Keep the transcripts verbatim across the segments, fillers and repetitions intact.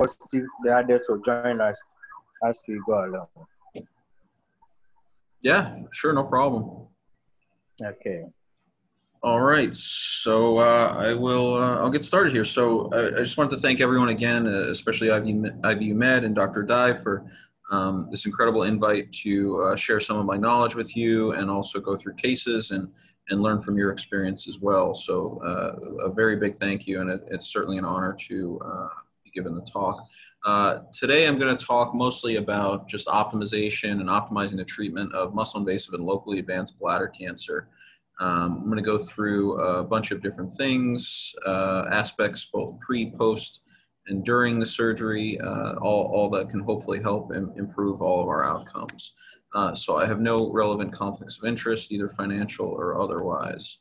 positive, the others will join us as we go along. Yeah, sure, no problem. Okay. All right, so uh, I will, uh, I'll get started here. So I, I just wanted to thank everyone again, uh, especially I V U Med and Doctor Dye for um, this incredible invite to uh, share some of my knowledge with you and also go through cases and, and learn from your experience as well. So uh, a very big thank you, and it, it's certainly an honor to uh, be given the talk. Uh, today I'm going to talk mostly about just optimization and optimizing the treatment of muscle-invasive and locally advanced bladder cancer. Um, I'm going to go through a bunch of different things, uh, aspects both pre, post, and during the surgery, uh, all, all that can hopefully help im- improve all of our outcomes. Uh, so I have no relevant conflicts of interest, either financial or otherwise.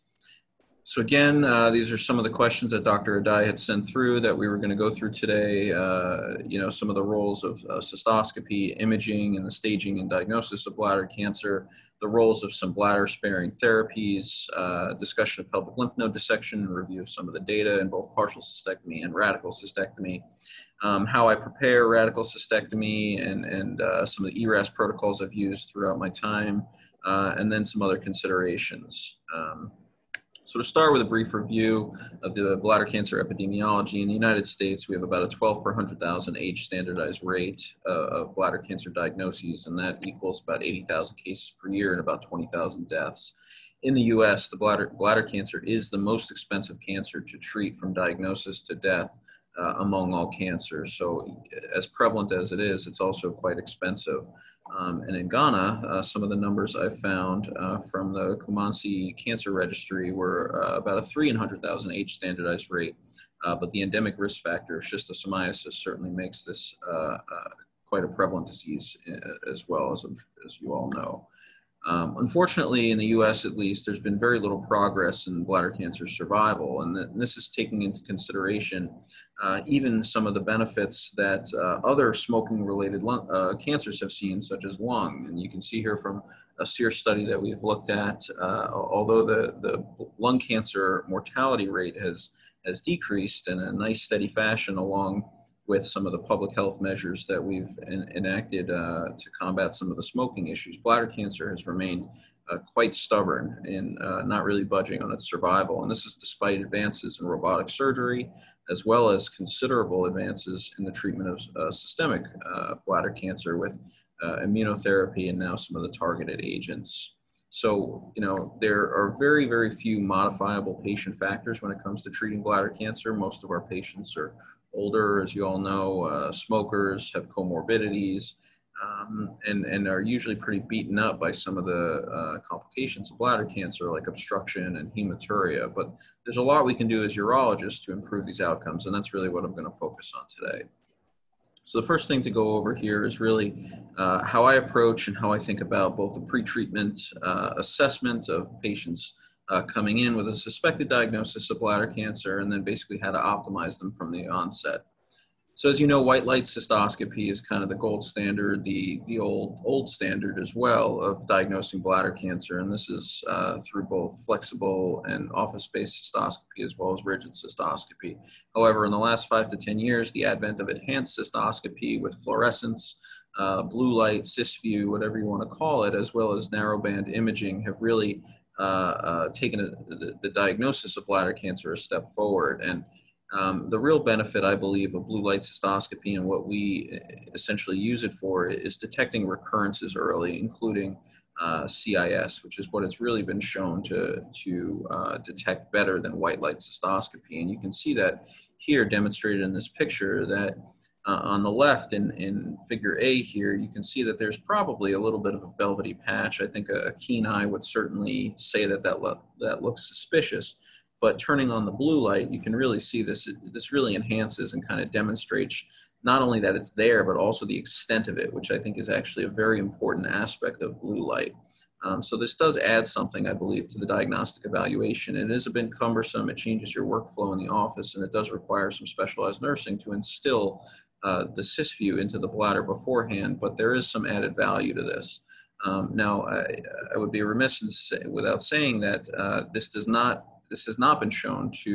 So again, uh, these are some of the questions that Doctor Adai had sent through that we were going to go through today. Uh, you know, some of the roles of uh, cystoscopy, imaging, and the staging and diagnosis of bladder cancer, the roles of some bladder-sparing therapies, uh, discussion of pelvic lymph node dissection, and review of some of the data in both partial cystectomy and radical cystectomy, um, how I prepare radical cystectomy, and, and uh, some of the E R A S protocols I've used throughout my time, uh, and then some other considerations. Um, So to start with a brief review of the bladder cancer epidemiology, in the United States, we have about a twelve per one hundred thousand age standardized rate uh, of bladder cancer diagnoses, and that equals about eighty thousand cases per year and about twenty thousand deaths. In the U S, the bladder, bladder cancer is the most expensive cancer to treat from diagnosis to death uh, among all cancers. So as prevalent as it is, it's also quite expensive. Um, and in Ghana, uh, some of the numbers I found uh, from the Kumasi Cancer Registry were uh, about a three in one hundred thousand age standardized rate. Uh, but the endemic risk factor of schistosomiasis certainly makes this uh, uh, quite a prevalent disease uh, as well, as, as you all know. Um, unfortunately, in the U S at least, there's been very little progress in bladder cancer survival, and, th and this is taking into consideration uh, even some of the benefits that uh, other smoking-related uh, cancers have seen, such as lung. And you can see here from a SEER study that we've looked at, uh, although the, the lung cancer mortality rate has, has decreased in a nice steady fashion along with some of the public health measures that we've in, enacted uh, to combat some of the smoking issues, bladder cancer has remained uh, quite stubborn in uh, not really budging on its survival. And this is despite advances in robotic surgery, as well as considerable advances in the treatment of uh, systemic uh, bladder cancer with uh, immunotherapy and now some of the targeted agents. So, you know, there are very, very few modifiable patient factors when it comes to treating bladder cancer. Most of our patients are older, as you all know, uh, smokers, have comorbidities, um, and, and are usually pretty beaten up by some of the uh, complications of bladder cancer, like obstruction and hematuria. But there's a lot we can do as urologists to improve these outcomes, and that's really what I'm going to focus on today. So the first thing to go over here is really uh, how I approach and how I think about both the pretreatment uh, assessment of patients Uh, coming in with a suspected diagnosis of bladder cancer, and then basically how to optimize them from the onset. So as you know, white light cystoscopy is kind of the gold standard, the, the old, old standard as well of diagnosing bladder cancer. And this is uh, through both flexible and office-based cystoscopy as well as rigid cystoscopy. However, in the last five to ten years, the advent of enhanced cystoscopy with fluorescence, uh, blue light, CysView, whatever you want to call it, as well as narrowband imaging have really Uh, uh, taken a, the, the diagnosis of bladder cancer a step forward. And um, the real benefit, I believe, of blue light cystoscopy and what we essentially use it for is detecting recurrences early, including uh, C I S, which is what it's really been shown to, to uh, detect better than white light cystoscopy. And you can see that here demonstrated in this picture that Uh, on the left in, in figure A here, you can see that there's probably a little bit of a velvety patch. I think a, a keen eye would certainly say that that, lo that looks suspicious, but turning on the blue light, you can really see this, this really enhances and kind of demonstrates not only that it's there, but also the extent of it, which I think is actually a very important aspect of blue light. Um, so this does add something, I believe, to the diagnostic evaluation. It is a bit cumbersome, it changes your workflow in the office, and it does require some specialized nursing to instill Uh, the CysView into the bladder beforehand, but there is some added value to this. Um, now, I, I would be remiss in say, without saying that uh, this does not, this has not been shown to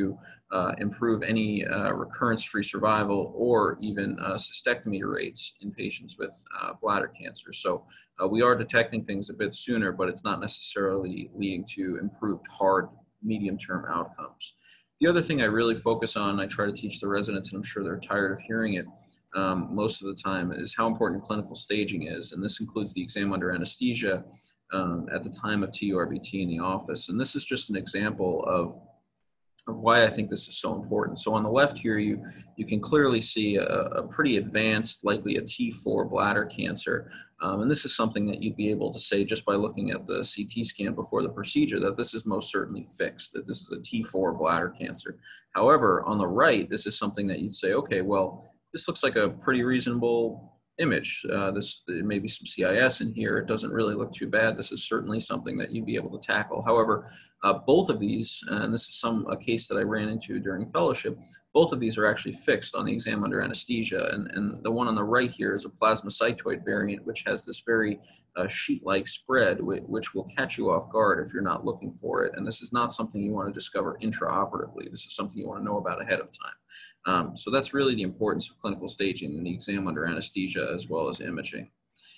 uh, improve any uh, recurrence-free survival or even uh, cystectomy rates in patients with uh, bladder cancer. So uh, we are detecting things a bit sooner, but it's not necessarily leading to improved hard medium-term outcomes. The other thing I really focus on, I try to teach the residents, and I'm sure they're tired of hearing it um, most of the time, is how important clinical staging is. And this includes the exam under anesthesia um, at the time of T U R B T in the office. And this is just an example of, of why I think this is so important. So on the left here, you, you can clearly see a, a pretty advanced, likely a T four bladder cancer. Um, and this is something that you'd be able to say just by looking at the C T scan before the procedure that this is most certainly fixed, that this is a T four bladder cancer. However, on the right, this is something that you'd say, okay, well, this looks like a pretty reasonable image. Uh, this there may be some C I S in here. It doesn't really look too bad. This is certainly something that you'd be able to tackle. However, uh, both of these, and this is some a case that I ran into during fellowship, both of these are actually fixed on the exam under anesthesia. And, and the one on the right here is a plasmacytoid variant, which has this very uh, sheet-like spread, which, which will catch you off guard if you're not looking for it. And this is not something you want to discover intraoperatively. This is something you want to know about ahead of time. Um, so that's really the importance of clinical staging in the exam under anesthesia as well as imaging.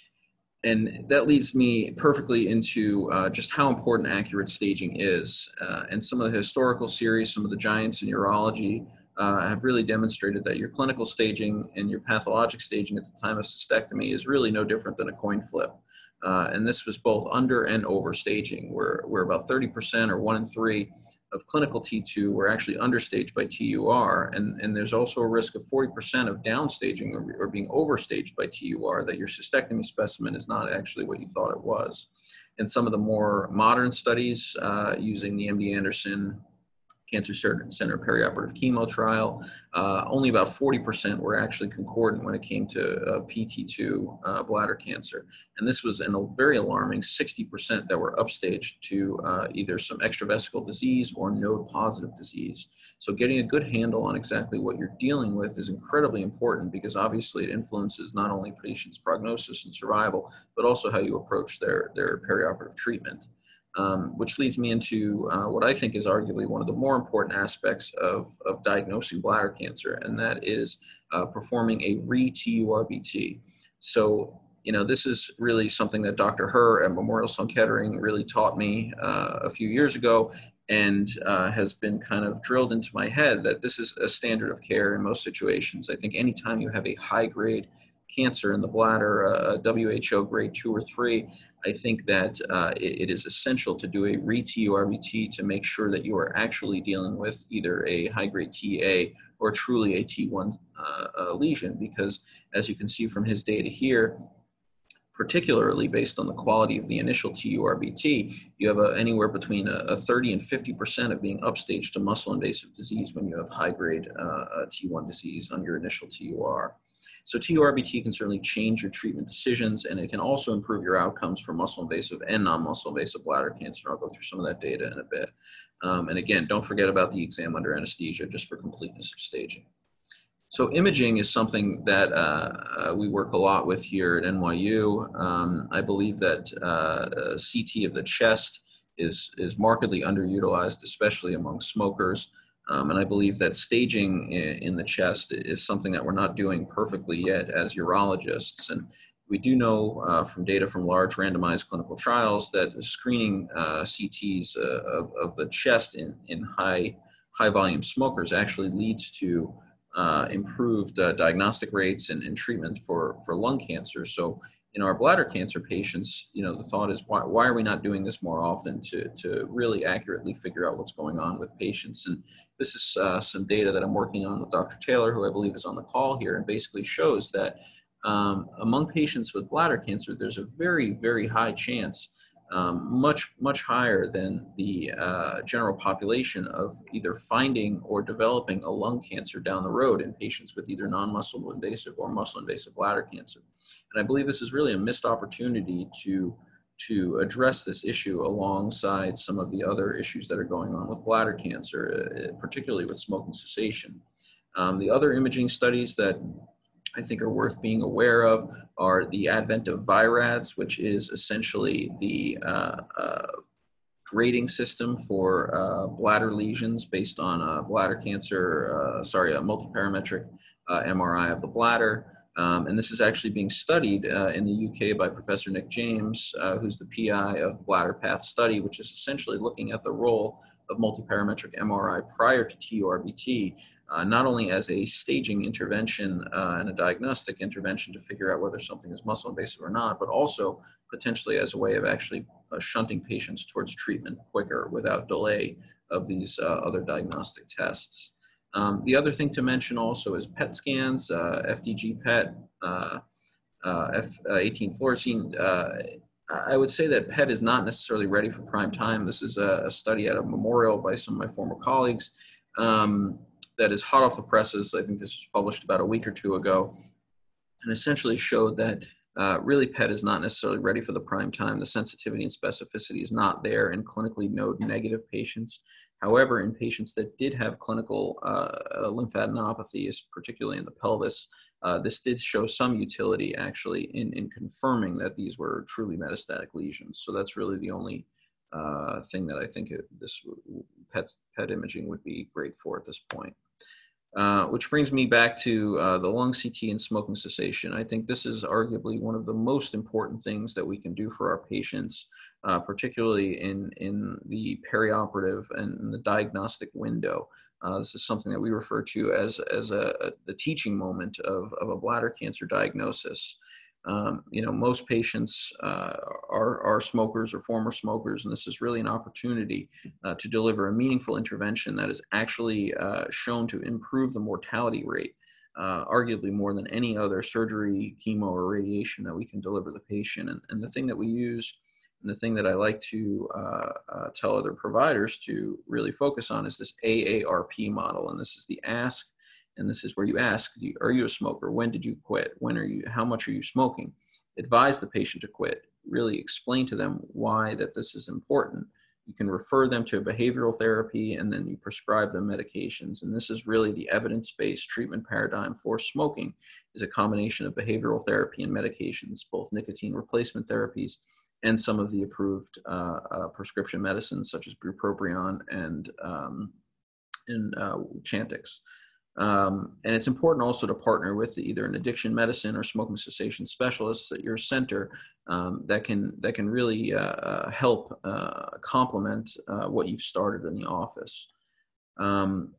And that leads me perfectly into uh, just how important accurate staging is. Uh, and some of the historical series, some of the giants in urology uh, have really demonstrated that your clinical staging and your pathologic staging at the time of cystectomy is really no different than a coin flip. Uh, and this was both under and over staging, where, where about thirty percent or one in three of clinical T two were actually understaged by T U R. And, and there's also a risk of forty percent of downstaging or, or being overstaged by T U R, that your cystectomy specimen is not actually what you thought it was. And some of the more modern studies uh, using the M D Anderson Cancer Center perioperative chemo trial, uh, only about forty percent were actually concordant when it came to uh, P T two uh, bladder cancer. And this was in a very alarming sixty percent that were upstaged to uh, either some extravesical disease or node positive disease. So getting a good handle on exactly what you're dealing with is incredibly important, because obviously it influences not only patients' prognosis and survival, but also how you approach their, their perioperative treatment. Um, which leads me into uh, what I think is arguably one of the more important aspects of, of diagnosing bladder cancer, and that is uh, performing a re-T U R B T. So, you know, this is really something that Doctor Herr at Memorial Sloan Kettering really taught me uh, a few years ago, and uh, has been kind of drilled into my head that this is a standard of care in most situations. I think anytime you have a high-grade cancer in the bladder, uh, W H O grade two or three, I think that uh, it, it is essential to do a re-T U R B T to make sure that you are actually dealing with either a high-grade T A or truly a T one uh, uh, lesion, because as you can see from his data here, particularly based on the quality of the initial T U R B T, you have a, anywhere between a, a thirty and fifty percent of being upstaged to muscle invasive disease when you have high-grade uh, T one disease on your initial T U R. So T U R B T can certainly change your treatment decisions, and it can also improve your outcomes for muscle invasive and non-muscle invasive bladder cancer. I'll go through some of that data in a bit. Um, and again, don't forget about the exam under anesthesia, just for completeness of staging. So imaging is something that uh, uh, we work a lot with here at N Y U. Um, I believe that uh, C T of the chest is, is markedly underutilized, especially among smokers. Um, and I believe that staging in, in the chest is something that we're not doing perfectly yet as urologists. And we do know uh, from data from large randomized clinical trials that screening uh, C Ts uh, of, of the chest in, in high, high volume smokers actually leads to uh, improved uh, diagnostic rates and, and treatment for, for lung cancer. So in our bladder cancer patients, you know, the thought is, why, why are we not doing this more often to, to really accurately figure out what's going on with patients? And this is uh, some data that I'm working on with Doctor Taylor, who I believe is on the call here, and basically shows that um, among patients with bladder cancer, there's a very, very high chance, um, much, much higher than the uh, general population, of either finding or developing a lung cancer down the road in patients with either non-muscle invasive or muscle invasive bladder cancer. And I believe this is really a missed opportunity to, to address this issue alongside some of the other issues that are going on with bladder cancer, uh, particularly with smoking cessation. Um, the other imaging studies that I think are worth being aware of are the advent of V I RADS, which is essentially the uh, uh, grading system for uh, bladder lesions based on uh, bladder cancer, uh, sorry, a multiparametric uh, M R I of the bladder. Um, and this is actually being studied uh, in the U K by Professor Nick James, uh, who's the P I of the Bladder Path study, which is essentially looking at the role of multiparametric M R I prior to T U R B T, uh, not only as a staging intervention uh, and a diagnostic intervention to figure out whether something is muscle invasive or not, but also potentially as a way of actually uh, shunting patients towards treatment quicker without delay of these uh, other diagnostic tests. Um, the other thing to mention also is P E T scans, uh, F D G P E T, uh, uh, F eighteen fluorescein. Uh, I would say that P E T is not necessarily ready for prime time. This is a, a study at a memorial by some of my former colleagues um, that is hot off the presses. I think this was published about a week or two ago, and essentially showed that uh, really P E T is not necessarily ready for the prime time. The sensitivity and specificity is not there in clinically node negative patients. However, in patients that did have clinical uh, lymphadenopathy, particularly in the pelvis, uh, this did show some utility actually in, in confirming that these were truly metastatic lesions. So that's really the only uh, thing that I think it, this P E T, P E T imaging would be great for at this point. Uh, which brings me back to uh, the lung C T and smoking cessation. I think this is arguably one of the most important things that we can do for our patients, uh, particularly in, in the perioperative and the diagnostic window. Uh, this is something that we refer to as, as a, a, the teaching moment of, of a bladder cancer diagnosis. Um, you know, most patients uh, are, are smokers or former smokers, and this is really an opportunity uh, to deliver a meaningful intervention that is actually uh, shown to improve the mortality rate, uh, arguably more than any other surgery, chemo, or radiation that we can deliver the patient. And, and the thing that we use, and the thing that I like to uh, uh, tell other providers to really focus on is this A A R P model, and this is the ask. And this is where you ask, are you a smoker? When did you quit? When are you, how much are you smoking? Advise the patient to quit. Really explain to them why that this is important. You can refer them to behavioral therapy, and then you prescribe them medications. And this is really the evidence-based treatment paradigm for smoking, is a combination of behavioral therapy and medications, both nicotine replacement therapies and some of the approved uh, uh, prescription medicines such as bupropion and, um, and uh, Chantix. Um, and it's important also to partner with either an addiction medicine or smoking cessation specialists at your center um, that can that can really uh, uh, help uh, complement uh, what you've started in the office. Um,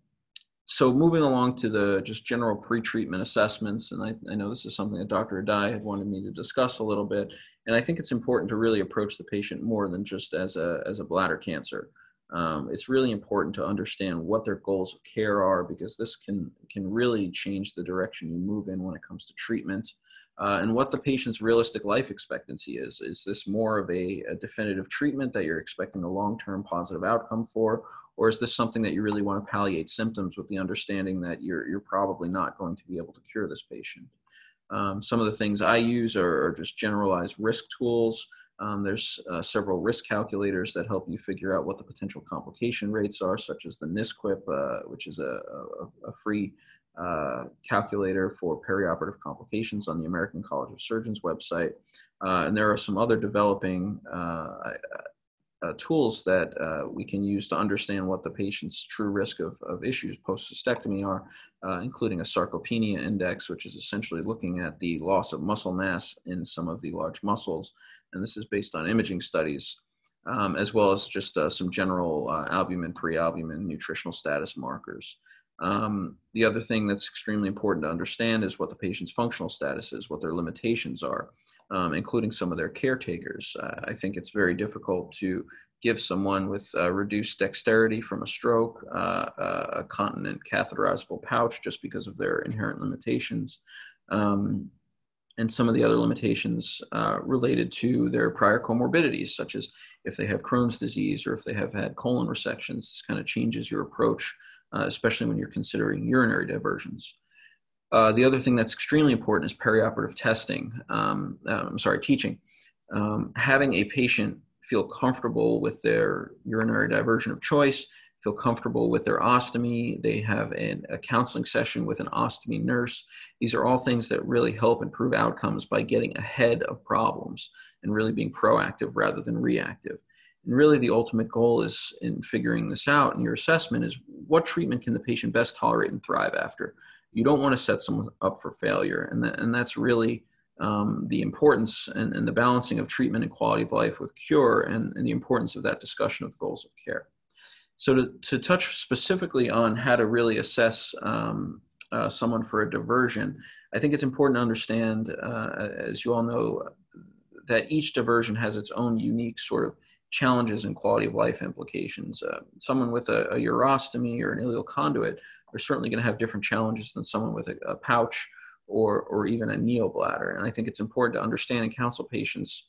so moving along to the just general pre-treatment assessments, and I, I know this is something that Doctor Adai had wanted me to discuss a little bit, and I think it's important to really approach the patient more than just as a, as a bladder cancer. Um, it's really important to understand what their goals of care are, because this can, can really change the direction you move in when it comes to treatment, uh, and what the patient's realistic life expectancy is. Is this more of a, a definitive treatment that you're expecting a long-term positive outcome for, or is this something that you really want to palliate symptoms with the understanding that you're, you're probably not going to be able to cure this patient? Um, some of the things I use are, are just generalized risk tools. Um, there's uh, several risk calculators that help you figure out what the potential complication rates are, such as the NISQIP, uh, which is a, a, a free uh, calculator for perioperative complications on the American College of Surgeons website. Uh, and there are some other developing uh, uh, tools that uh, we can use to understand what the patient's true risk of, of issues post-cystectomy are, uh, including a sarcopenia index, which is essentially looking at the loss of muscle mass in some of the large muscles. And this is based on imaging studies, um, as well as just uh, some general uh, albumin, pre-albumin, nutritional status markers. Um, the other thing that's extremely important to understand is what the patient's functional status is, what their limitations are, um, including some of their caretakers. Uh, I think it's very difficult to give someone with uh, reduced dexterity from a stroke uh, a continent catheterizable pouch just because of their inherent limitations. Um, and some of the other limitations uh, related to their prior comorbidities, such as if they have Crohn's disease or if they have had colon resections. This kind of changes your approach, uh, especially when you're considering urinary diversions. Uh, the other thing that's extremely important is perioperative testing. Um, uh, I'm sorry, teaching. Um, having a patient feel comfortable with their urinary diversion of choice, feel comfortable with their ostomy. They have an, a counseling session with an ostomy nurse. These are all things that really help improve outcomes by getting ahead of problems and really being proactive rather than reactive. And really the ultimate goal is in figuring this out in your assessment is what treatment can the patient best tolerate and thrive after. You don't want to set someone up for failure. And, that, and that's really um, the importance and, and the balancing of treatment and quality of life with cure, and, and the importance of that discussion of the goals of care. So to, to touch specifically on how to really assess um, uh, someone for a diversion, I think it's important to understand, uh, as you all know, that each diversion has its own unique sort of challenges and quality of life implications. Uh, someone with a, a urostomy or an ileal conduit are certainly going to have different challenges than someone with a, a pouch or, or even a neobladder. And I think it's important to understand and counsel patients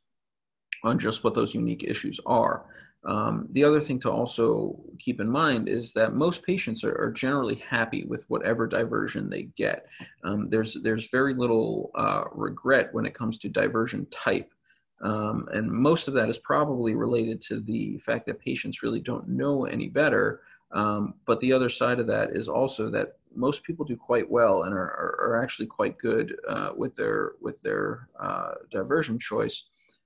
on just what those unique issues are. Um, the other thing to also keep in mind is that most patients are, are generally happy with whatever diversion they get. Um, there's, there's very little uh, regret when it comes to diversion type. Um, and most of that is probably related to the fact that patients really don't know any better. Um, but the other side of that is also that most people do quite well and are, are, are actually quite good uh, with their, with their uh, diversion choice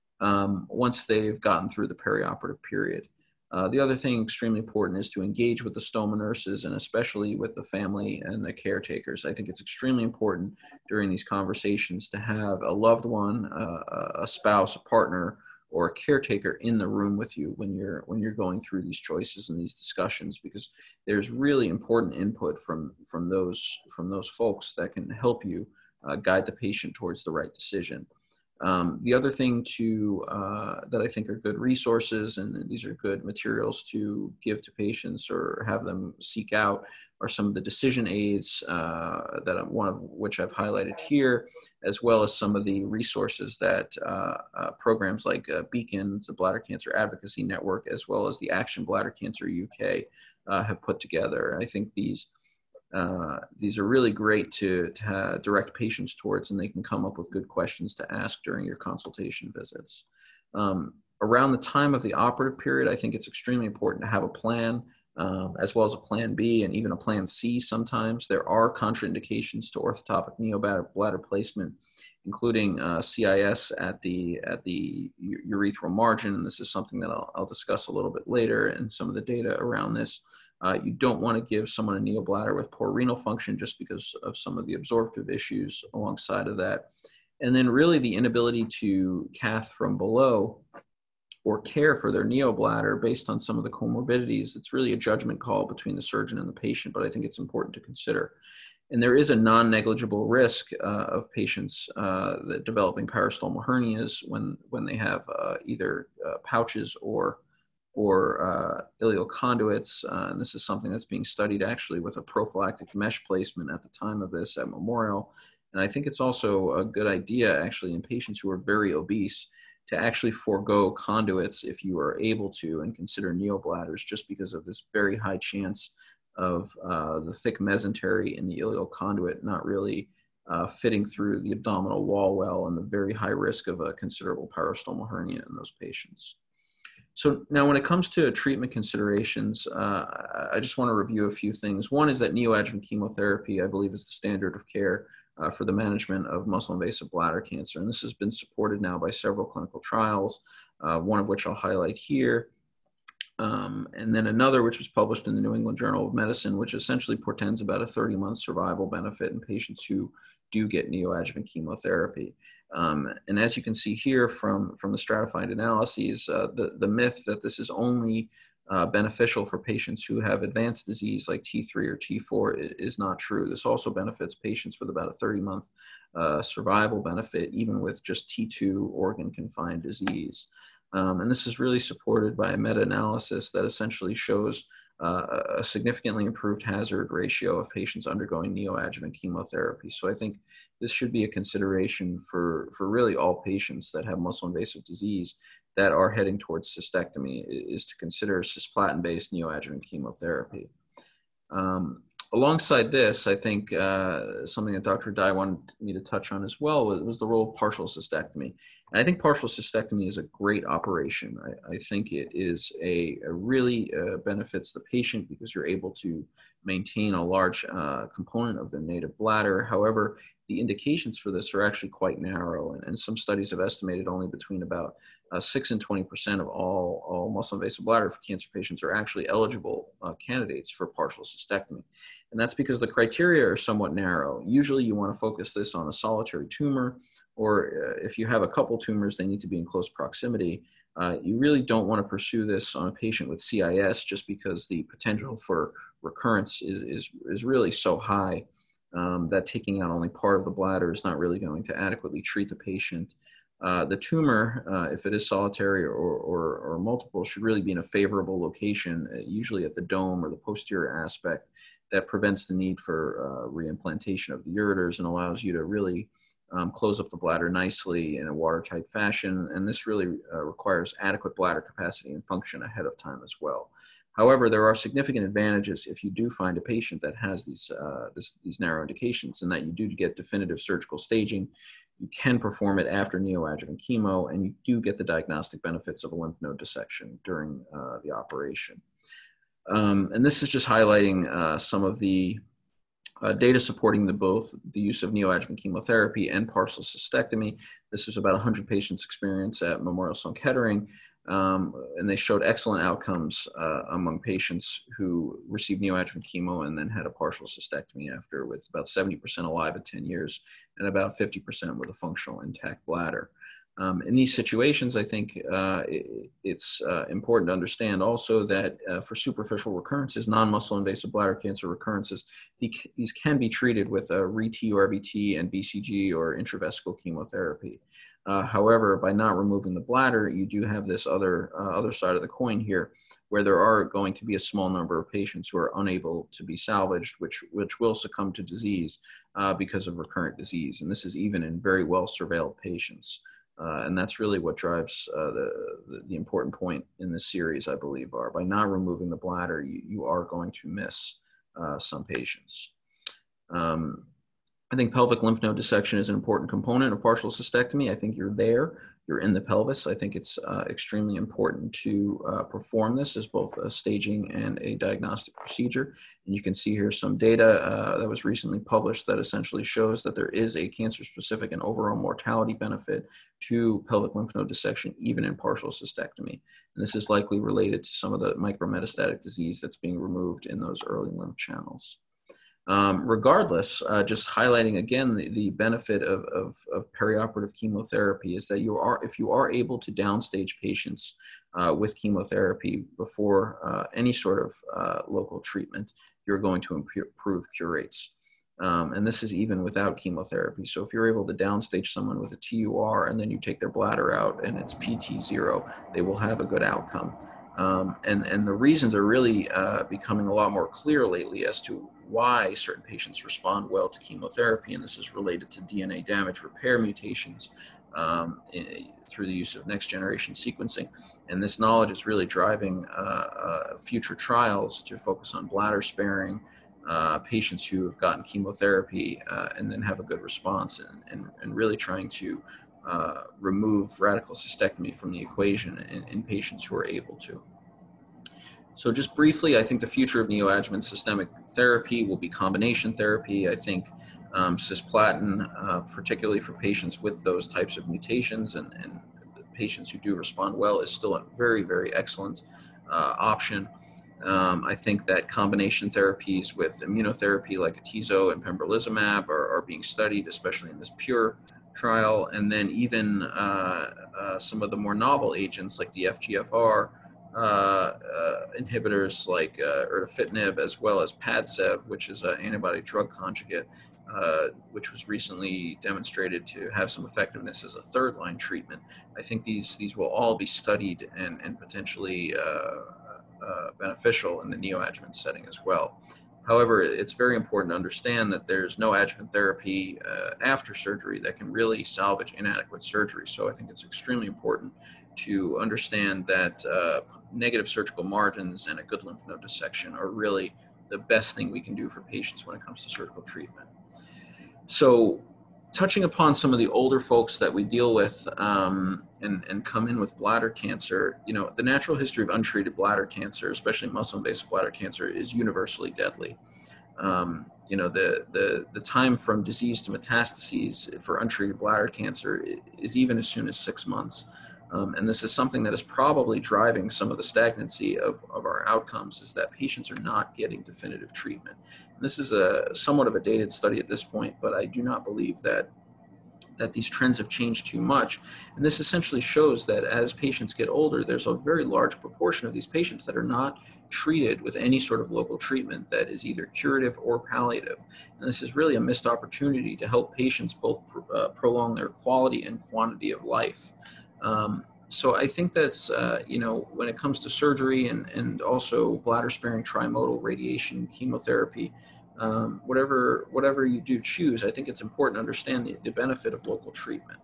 um, once they've gotten through the perioperative period. Uh, the other thing extremely important is to engage with the stoma nurses and especially with the family and the caretakers. I think it's extremely important during these conversations to have a loved one, uh, a spouse, a partner, or a caretaker in the room with you when you're when you're going through these choices and these discussions, because there's really important input from from those from those folks that can help you uh, guide the patient towards the right decision. Um, the other thing to uh, that I think are good resources, and these are good materials to give to patients or have them seek out, are some of the decision aids uh, that I'm, one of which I've highlighted here, as well as some of the resources that uh, uh, programs like uh, Beacon, the Bladder Cancer Advocacy Network, as well as the Action Bladder Cancer U K uh, have put together. I think these Uh, these are really great to, to uh, direct patients towards, and they can come up with good questions to ask during your consultation visits. Um, around the time of the operative period, I think it's extremely important to have a plan, um, as well as a plan B and even a plan C sometimes. There are contraindications to orthotopic neobladder placement, including uh, C I S at the, at the urethral margin. And this is something that I'll, I'll discuss a little bit later, and some of the data around this. Uh, you don't want to give someone a neobladder with poor renal function just because of some of the absorptive issues alongside of that. And then really the inability to cath from below or care for their neobladder based on some of the comorbidities. It's really a judgment call between the surgeon and the patient, but I think it's important to consider. And there is a non-negligible risk uh, of patients uh, that developing peristomal hernias when, when they have uh, either uh, pouches or or uh, ileal conduits. Uh, and this is something that's being studied actually with a prophylactic mesh placement at the time of this at Memorial. And I think it's also a good idea actually in patients who are very obese to actually forego conduits if you are able to, and consider neobladders, just because of this very high chance of uh, the thick mesentery in the ileal conduit not really uh, fitting through the abdominal wall well, and the very high risk of a considerable peristomal hernia in those patients. So now when it comes to treatment considerations, uh, I just want to review a few things. One is that neoadjuvant chemotherapy, I believe, is the standard of care uh, for the management of muscle-invasive bladder cancer. And this has been supported now by several clinical trials, uh, one of which I'll highlight here. Um, and then another which was published in the New England Journal of Medicine, which essentially portends about a thirty month survival benefit in patients who do get neoadjuvant chemotherapy. Um, and as you can see here from, from the stratified analyses, uh, the, the myth that this is only uh, beneficial for patients who have advanced disease like T three or T four is not true. This also benefits patients with about a thirty month uh, survival benefit, even with just T two organ confined disease. Um, and this is really supported by a meta-analysis that essentially shows uh, a significantly improved hazard ratio of patients undergoing neoadjuvant chemotherapy. So I think this should be a consideration for, for really all patients that have muscle-invasive disease that are heading towards cystectomy, is to consider cisplatin-based neoadjuvant chemotherapy. Um, alongside this, I think uh, something that Doctor Dye wanted me to touch on as well was, was the role of partial cystectomy. And I think partial cystectomy is a great operation. I, I think it is a, a really uh, benefits the patient because you're able to maintain a large uh, component of their native bladder. However, the indications for this are actually quite narrow, and, and some studies have estimated only between about uh, six and twenty percent of all, all muscle-invasive bladder cancer patients are actually eligible uh, candidates for partial cystectomy. And that's because the criteria are somewhat narrow. Usually you want to focus this on a solitary tumor, or uh, if you have a couple tumors, they need to be in close proximity. Uh, you really don't want to pursue this on a patient with C I S just because the potential for recurrence is, is, is really so high um, that taking out only part of the bladder is not really going to adequately treat the patient. Uh, the tumor, uh, if it is solitary or, or, or multiple, should really be in a favorable location, uh, usually at the dome or the posterior aspect, that prevents the need for uh, reimplantation of the ureters and allows you to really um, close up the bladder nicely in a watertight fashion. And this really uh, requires adequate bladder capacity and function ahead of time as well. However, there are significant advantages if you do find a patient that has these, uh, this, these narrow indications, and that you do get definitive surgical staging. You can perform it after neoadjuvant chemo, and you do get the diagnostic benefits of a lymph node dissection during uh, the operation. Um, and this is just highlighting uh, some of the uh, data supporting the, both the use of neoadjuvant chemotherapy and partial cystectomy. This was about one hundred patients' experience at Memorial Sloan Kettering. Um, and they showed excellent outcomes uh, among patients who received neoadjuvant chemo and then had a partial cystectomy after, with about seventy percent alive at ten years and about fifty percent with a functional intact bladder. Um, in these situations, I think uh, it, it's uh, important to understand also that uh, for superficial recurrences, non-muscle invasive bladder cancer recurrences, these can be treated with a R T, R B T, and B C G or intravesical chemotherapy. Uh, however, by not removing the bladder, you do have this other, uh, other side of the coin here, where there are going to be a small number of patients who are unable to be salvaged, which, which will succumb to disease uh, because of recurrent disease. And this is even in very well surveilled patients. Uh, and that's really what drives uh, the, the, the important point in this series, I believe, are by not removing the bladder, you, you are going to miss uh, some patients. Um, I think pelvic lymph node dissection is an important component of partial cystectomy. I think you're there, you're in the pelvis. I think it's uh, extremely important to uh, perform this as both a staging and a diagnostic procedure. And you can see here some data uh, that was recently published that essentially shows that there is a cancer-specific and overall mortality benefit to pelvic lymph node dissection, even in partial cystectomy. And this is likely related to some of the micrometastatic disease that's being removed in those early lymph channels. Um, regardless, uh, just highlighting again the, the benefit of, of, of perioperative chemotherapy is that you are, if you are able to downstage patients uh, with chemotherapy before uh, any sort of uh, local treatment, you're going to improve cure rates. Um, and this is even without chemotherapy. So if you're able to downstage someone with a T U R and then you take their bladder out and it's P T zero, they will have a good outcome. Um, and, and the reasons are really uh, becoming a lot more clear lately as to why certain patients respond well to chemotherapy. And this is related to D N A damage repair mutations um, in, through the use of next generation sequencing. And this knowledge is really driving uh, uh, future trials to focus on bladder sparing uh, patients who have gotten chemotherapy uh, and then have a good response, and, and, and really trying to Uh, remove radical cystectomy from the equation in, in patients who are able to. So just briefly, I think the future of neoadjuvant systemic therapy will be combination therapy. I think um, cisplatin, uh, particularly for patients with those types of mutations and, and patients who do respond well, is still a very, very excellent uh, option. Um, I think that combination therapies with immunotherapy like atezo and pembrolizumab are, are being studied, especially in this PURE trial, and then even uh, uh, some of the more novel agents like the F G F R uh, uh, inhibitors like uh, erdafitinib, as well as Padcev, which is an antibody drug conjugate, uh, which was recently demonstrated to have some effectiveness as a third line treatment. I think these, these will all be studied and, and potentially uh, uh, beneficial in the neoadjuvant setting as well. However, it's very important to understand that there's no adjuvant therapy uh, after surgery that can really salvage inadequate surgery. So I think it's extremely important to understand that uh, negative surgical margins and a good lymph node dissection are really the best thing we can do for patients when it comes to surgical treatment. So touching upon some of the older folks that we deal with um, and, and come in with bladder cancer, you know, the natural history of untreated bladder cancer, especially muscle invasive bladder cancer, is universally deadly. Um, you know, the, the, the time from disease to metastases for untreated bladder cancer is even as soon as six months. Um, and this is something that is probably driving some of the stagnancy of, of our outcomes, is that patients are not getting definitive treatment. And this is a somewhat of a dated study at this point, but I do not believe that that these trends have changed too much. And this essentially shows that as patients get older, there's a very large proportion of these patients that are not treated with any sort of local treatment that is either curative or palliative. And this is really a missed opportunity to help patients both uh, prolong their quality and quantity of life. Um, so I think that's, uh, you know, when it comes to surgery and, and also bladder-sparing trimodal radiation chemotherapy, Um, whatever, whatever you do choose, I think it's important to understand the, the benefit of local treatment.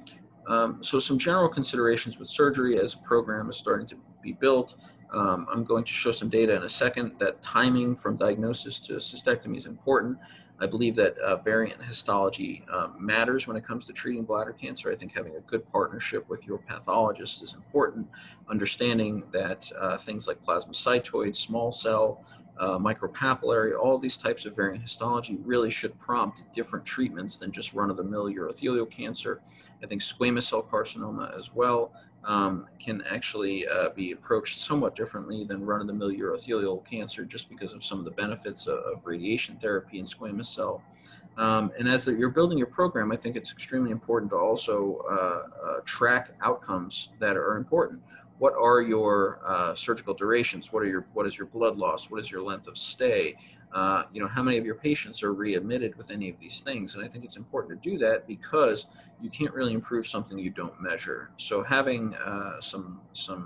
Um, so some general considerations with surgery as a program is starting to be built. Um, I'm going to show some data in a second that timing from diagnosis to cystectomy is important. I believe that uh, variant histology uh, matters when it comes to treating bladder cancer. I think having a good partnership with your pathologist is important. Understanding that uh, things like plasmacytoid, small cell, Uh, micropapillary, all these types of variant histology really should prompt different treatments than just run-of-the-mill urothelial cancer. I think squamous cell carcinoma as well um, can actually uh, be approached somewhat differently than run-of-the-mill urothelial cancer, just because of some of the benefits of, of radiation therapy and squamous cell. Um, and as the, you're building your program, I think it's extremely important to also uh, uh, track outcomes that are important. What are your uh, surgical durations? What are your, what is your blood loss? What is your length of stay? Uh, you know, how many of your patients are readmitted with any of these things? And I think it's important to do that because you can't really improve something you don't measure. So having uh, some, some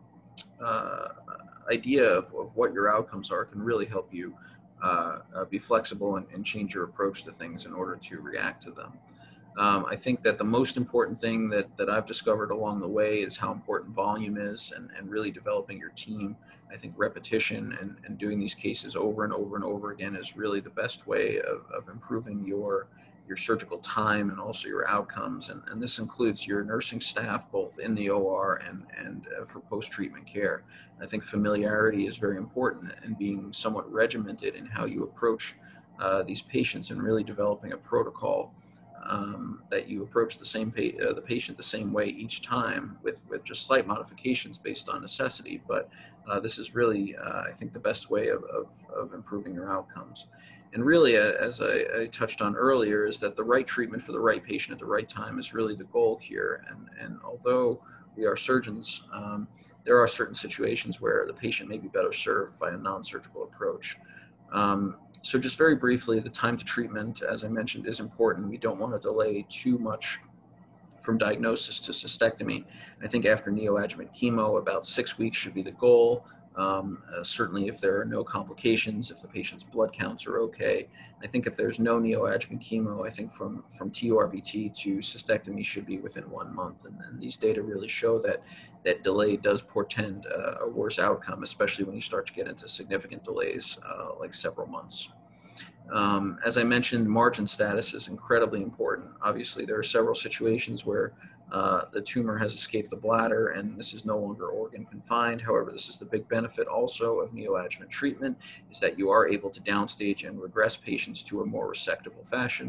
uh, idea of, of what your outcomes are can really help you uh, uh, be flexible and, and change your approach to things in order to react to them. Um, I think that the most important thing that, that I've discovered along the way is how important volume is, and, and really developing your team. I think repetition and, and doing these cases over and over and over again is really the best way of, of improving your, your surgical time and also your outcomes. And, and this includes your nursing staff, both in the O R and, and uh, for post-treatment care. I think familiarity is very important, and being somewhat regimented in how you approach uh, these patients, and really developing a protocol Um, that you approach the same pa uh, the patient the same way each time, with, with just slight modifications based on necessity. But uh, this is really, uh, I think, the best way of, of, of improving your outcomes. And really, uh, as I, I touched on earlier, is that the right treatment for the right patient at the right time is really the goal here. And, and although we are surgeons, um, there are certain situations where the patient may be better served by a non-surgical approach. Um, So just very briefly, the time to treatment, as I mentioned, is important. We don't want to delay too much from diagnosis to cystectomy. I think after neoadjuvant chemo, about six weeks should be the goal. Um, uh, certainly if there are no complications, if the patient's blood counts are okay. I think if there's no neoadjuvant chemo, I think from, from T U R B T to cystectomy should be within one month. And, and these data really show that that delay does portend uh, a worse outcome, especially when you start to get into significant delays, uh, like several months. Um, as I mentioned, margin status is incredibly important. Obviously, there are several situations where uh, the tumor has escaped the bladder and this is no longer organ confined. However, this is the big benefit also of neoadjuvant treatment, is that you are able to downstage and regress patients to a more resectable fashion.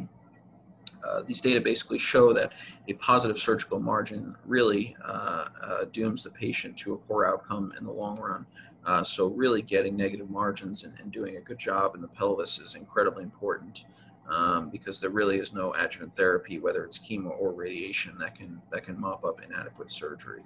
Uh, these data basically show that a positive surgical margin really uh, uh, dooms the patient to a poor outcome in the long run. Uh, so really getting negative margins and, and doing a good job in the pelvis is incredibly important, um, because there really is no adjuvant therapy, whether it's chemo or radiation, that can, that can mop up inadequate surgery.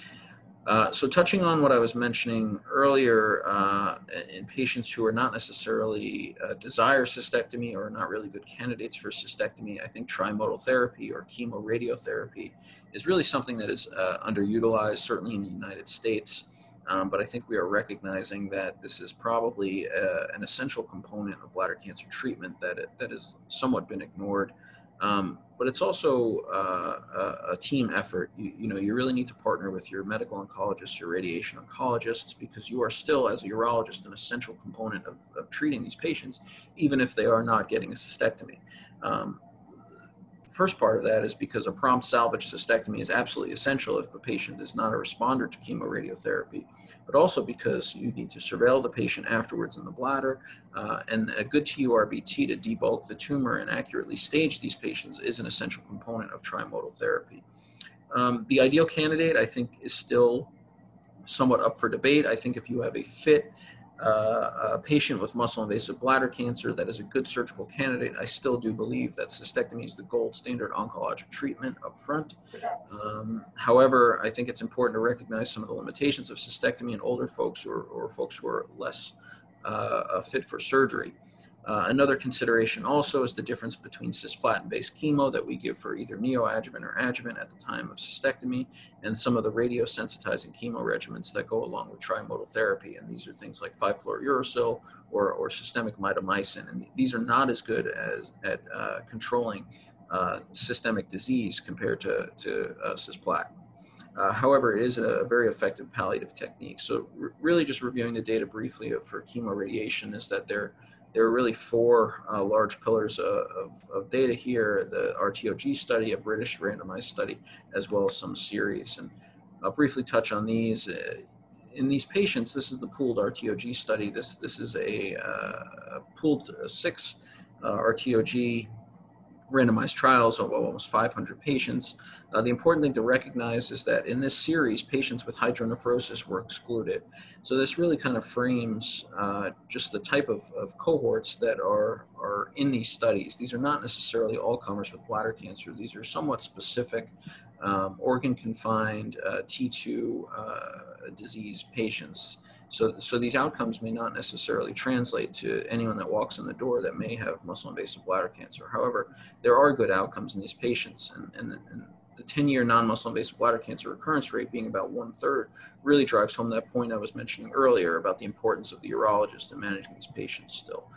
Uh, so touching on what I was mentioning earlier, uh, in patients who are not necessarily uh, desire cystectomy or are not really good candidates for cystectomy, I think trimodal therapy or chemoradiotherapy is really something that is uh, underutilized, certainly in the United States. Um, but I think we are recognizing that this is probably uh, an essential component of bladder cancer treatment that, it, that has somewhat been ignored. Um, but it's also uh, a, a team effort. You, you know, you really need to partner with your medical oncologists, your radiation oncologists, because you are still, as a urologist, an essential component of, of treating these patients, even if they are not getting a cystectomy. Um, first part of that is because a prompt salvage cystectomy is absolutely essential if the patient is not a responder to chemoradiotherapy, but also because you need to surveil the patient afterwards in the bladder, uh, and a good T U R B T to debulk the tumor and accurately stage these patients is an essential component of trimodal therapy. Um, the ideal candidate, I think, is still somewhat up for debate. I think if you have a fit uh, a patient with muscle-invasive bladder cancer that is a good surgical candidate, I still do believe that cystectomy is the gold standard oncologic treatment up front. Um, however, I think it's important to recognize some of the limitations of cystectomy in older folks or, or folks who are less uh, fit for surgery. Uh, another consideration also is the difference between cisplatin-based chemo that we give for either neoadjuvant or adjuvant at the time of cystectomy and some of the radiosensitizing chemo regimens that go along with trimodal therapy. And these are things like five fluorouracil or, or systemic mitomycin. And these are not as good as at uh, controlling uh, systemic disease compared to, to uh, cisplatin. Uh, however, it is a very effective palliative technique. So really just reviewing the data briefly for chemoradiation is that there There are really four uh, large pillars uh, of, of data here, the R T O G study, a British randomized study, as well as some series. And I'll briefly touch on these. Uh, in these patients, this is the pooled R T O G study. This, this is a, uh, a pooled uh, six uh, R T O G randomized trials of almost five hundred patients. Uh, the important thing to recognize is that in this series, patients with hydronephrosis were excluded. So this really kind of frames uh, just the type of, of cohorts that are, are in these studies. These are not necessarily all comers with bladder cancer. These are somewhat specific um, organ-confined uh, T two uh, disease patients. So, so these outcomes may not necessarily translate to anyone that walks in the door that may have muscle-invasive bladder cancer. However, there are good outcomes in these patients, and, and, and the ten-year non-muscle invasive bladder cancer recurrence rate being about one-third really drives home that point I was mentioning earlier about the importance of the urologist in managing these patients still.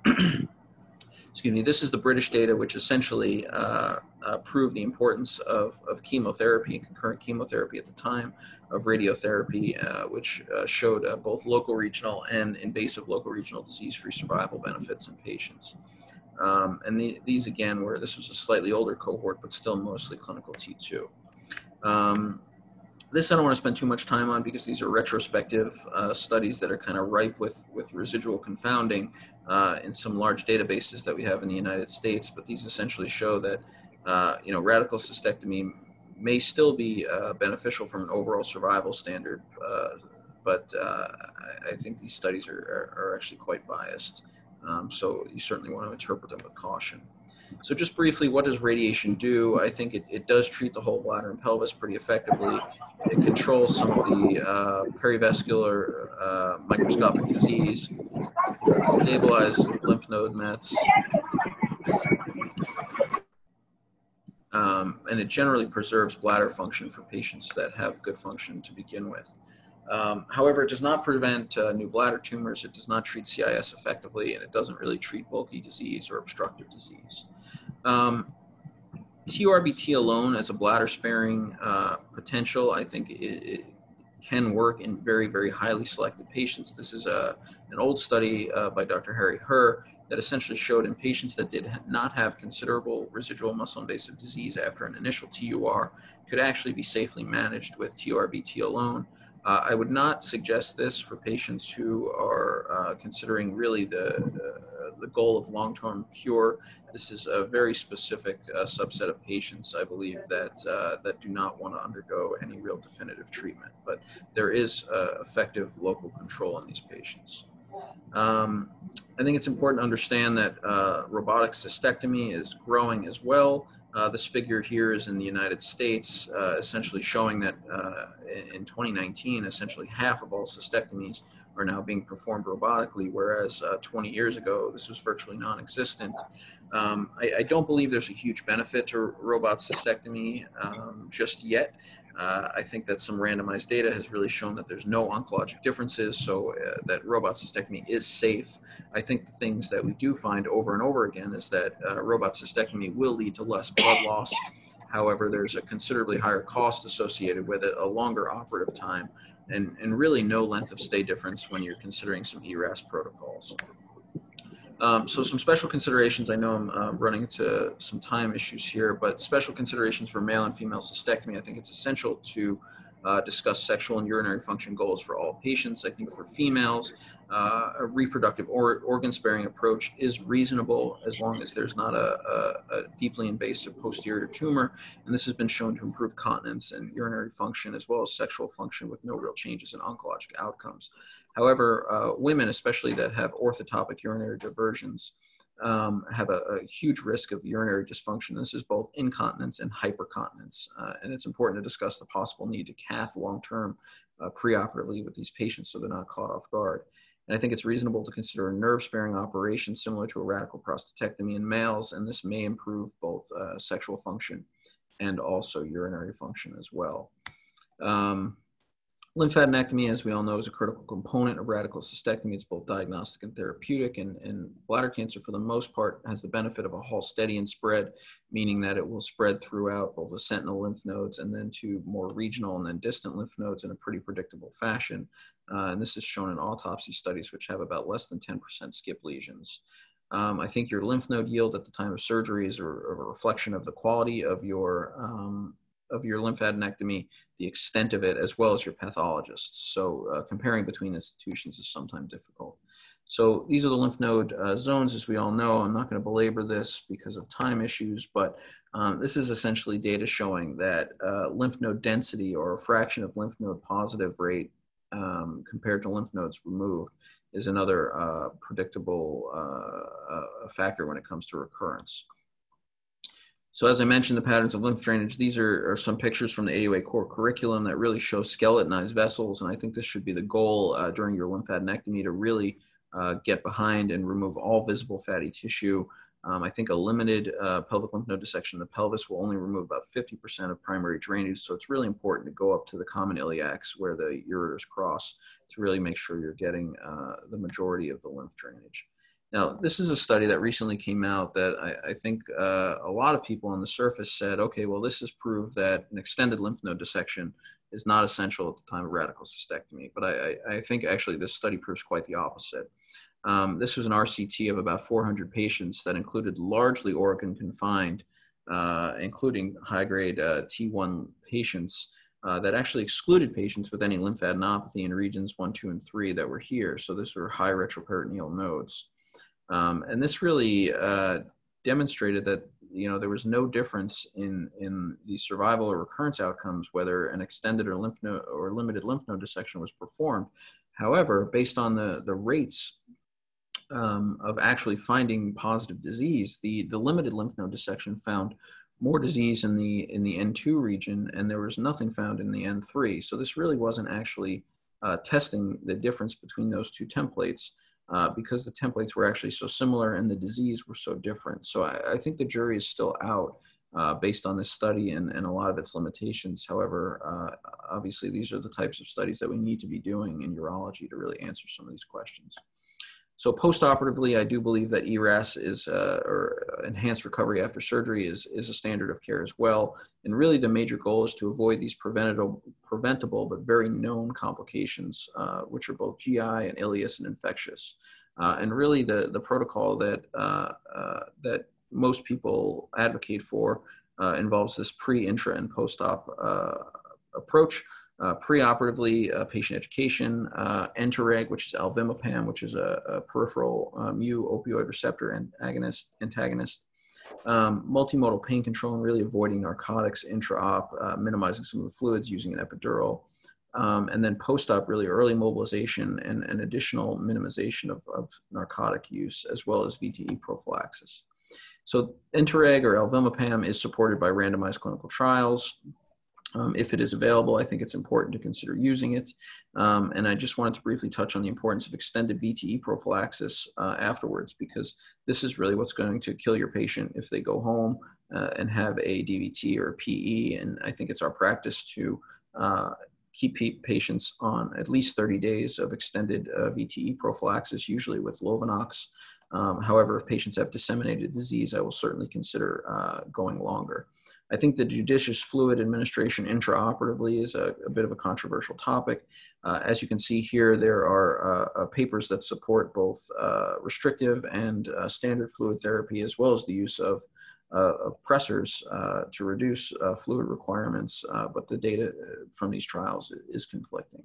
Excuse me, this is the British data, which essentially uh, uh, prove the importance of, of chemotherapy and concurrent chemotherapy at the time of radiotherapy, uh, which uh, showed uh, both local regional and invasive local regional disease-free survival benefits in patients. Um, and the, these, again, were, this was a slightly older cohort, but still mostly clinical T two. Um, This I don't want to spend too much time on because these are retrospective uh, studies that are kind of ripe with, with residual confounding uh, in some large databases that we have in the United States. But these essentially show that uh, you know, radical cystectomy may still be uh, beneficial from an overall survival standard, uh, but uh, I think these studies are, are, are actually quite biased. Um, so you certainly want to interpret them with caution. So just briefly, what does radiation do? I think it, it does treat the whole bladder and pelvis pretty effectively. It controls some of the uh, perivascular uh, microscopic disease, stabilize lymph node mets, um, and it generally preserves bladder function for patients that have good function to begin with. Um, however, it does not prevent uh, new bladder tumors, it does not treat C I S effectively, and it doesn't really treat bulky disease or obstructive disease. Um, T U R B T alone as a bladder sparing uh, potential, I think it, it can work in very, very highly selected patients. This is a, an old study uh, by Doctor Harry Herr that essentially showed in patients that did not have considerable residual muscle invasive disease after an initial T U R could actually be safely managed with T U R B T alone. Uh, I would not suggest this for patients who are uh, considering really the, uh, the goal of long-term cure. This is a very specific uh, subset of patients, I believe, that, uh, that do not want to undergo any real definitive treatment. But there is uh, effective local control in these patients. Um, I think it's important to understand that uh, robotic cystectomy is growing as well. Uh, this figure here is in the United States, uh, essentially showing that uh, in twenty nineteen, essentially half of all cystectomies are now being performed robotically, whereas uh, twenty years ago, this was virtually non-existent. Um, I, I don't believe there's a huge benefit to robot cystectomy um, just yet. Uh, I think that some randomized data has really shown that there's no oncologic differences, so uh, that robot cystectomy is safe. I think the things that we do find over and over again is that uh, robot cystectomy will lead to less blood loss. However, there's a considerably higher cost associated with it, a longer operative time, and, and really no length of stay difference when you're considering some E R A S protocols. Um, so some special considerations, I know I'm uh, running into some time issues here, but special considerations for male and female cystectomy, I think it's essential to uh, discuss sexual and urinary function goals for all patients. I think for females, uh, a reproductive or organ sparing approach is reasonable as long as there's not a, a, a deeply invasive posterior tumor. And this has been shown to improve continence and urinary function as well as sexual function with no real changes in oncologic outcomes. However, uh, women, especially that have orthotopic urinary diversions, um, have a, a huge risk of urinary dysfunction. This is both incontinence and hypercontinence. Uh, and it's important to discuss the possible need to cath long-term uh, preoperatively with these patients so they're not caught off guard. And I think it's reasonable to consider a nerve-sparing operation similar to a radical prostatectomy in males, and this may improve both uh, sexual function and also urinary function as well. Um, Lymphadenectomy, as we all know, is a critical component of radical cystectomy. It's both diagnostic and therapeutic, and, and bladder cancer, for the most part, has the benefit of a Hallstedian spread, meaning that it will spread throughout both the sentinel lymph nodes and then to more regional and then distant lymph nodes in a pretty predictable fashion. Uh, and this is shown in autopsy studies, which have about less than ten percent skip lesions. Um, I think your lymph node yield at the time of surgery is a, a reflection of the quality of your um, of your lymphadenectomy, the extent of it, as well as your pathologists. So uh, comparing between institutions is sometimes difficult. So these are the lymph node uh, zones, as we all know. I'm not going to belabor this because of time issues, but um, this is essentially data showing that uh, lymph node density, or a fraction of lymph node positive rate um, compared to lymph nodes removed, is another uh, predictable uh, uh, factor when it comes to recurrence. So as I mentioned, the patterns of lymph drainage, these are, are some pictures from the A U A core curriculum that really show skeletonized vessels. And I think this should be the goal uh, during your lymphadenectomy, to really uh, get behind and remove all visible fatty tissue. Um, I think a limited uh, pelvic lymph node dissection of the pelvis will only remove about fifty percent of primary drainage. So it's really important to go up to the common iliacs where the ureters cross to really make sure you're getting uh, the majority of the lymph drainage. Now, this is a study that recently came out that I, I think uh, a lot of people on the surface said, okay, well, this has proved that an extended lymph node dissection is not essential at the time of radical cystectomy. But I, I think actually this study proves quite the opposite. Um, this was an R C T of about four hundred patients that included largely organ confined, uh, including high-grade uh, T one patients uh, that actually excluded patients with any lymphadenopathy in regions one, two, and three that were here. So these were high retroperitoneal nodes. Um, and this really uh, demonstrated that, you know, there was no difference in, in the survival or recurrence outcomes, whether an extended or lymph node or limited lymph node dissection was performed. However, based on the, the rates um, of actually finding positive disease, the, the limited lymph node dissection found more disease in the, in the N two region, and there was nothing found in the N three. So this really wasn't actually uh, testing the difference between those two templates. Uh, because the templates were actually so similar and the disease were so different. So I, I think the jury is still out uh, based on this study and, and a lot of its limitations. However, uh, obviously these are the types of studies that we need to be doing in urology to really answer some of these questions. So post-operatively, I do believe that E R A S is, uh, or enhanced recovery after surgery is, is a standard of care as well. And really the major goal is to avoid these preventable, preventable but very known complications, uh, which are both G I and ileus and infectious. Uh, and really the, the protocol that, uh, uh, that most people advocate for uh, involves this pre, intra, and post-op uh, approach. Uh, preoperatively, uh, patient education, uh, Entereg, which is alvimopam, which is a, a peripheral uh, mu opioid receptor and agonist, antagonist, um, multimodal pain control, and really avoiding narcotics intra-op, uh, minimizing some of the fluids, using an epidural, um, and then post-op, really early mobilization and, and additional minimization of, of narcotic use, as well as V T E prophylaxis. So Entereg or alvimopam is supported by randomized clinical trials. Um, if it is available, I think it's important to consider using it. Um, and I just wanted to briefly touch on the importance of extended V T E prophylaxis uh, afterwards, because this is really what's going to kill your patient if they go home uh, and have a D V T or a P E. And I think it's our practice to uh, keep patients on at least thirty days of extended uh, V T E prophylaxis, usually with Lovenox. Um, however, if patients have disseminated disease, I will certainly consider uh, going longer. I think the judicious fluid administration intraoperatively is a, a bit of a controversial topic. Uh, as you can see here, there are uh, uh, papers that support both uh, restrictive and uh, standard fluid therapy, as well as the use of, uh, of pressors uh, to reduce uh, fluid requirements, uh, but the data from these trials is conflicting.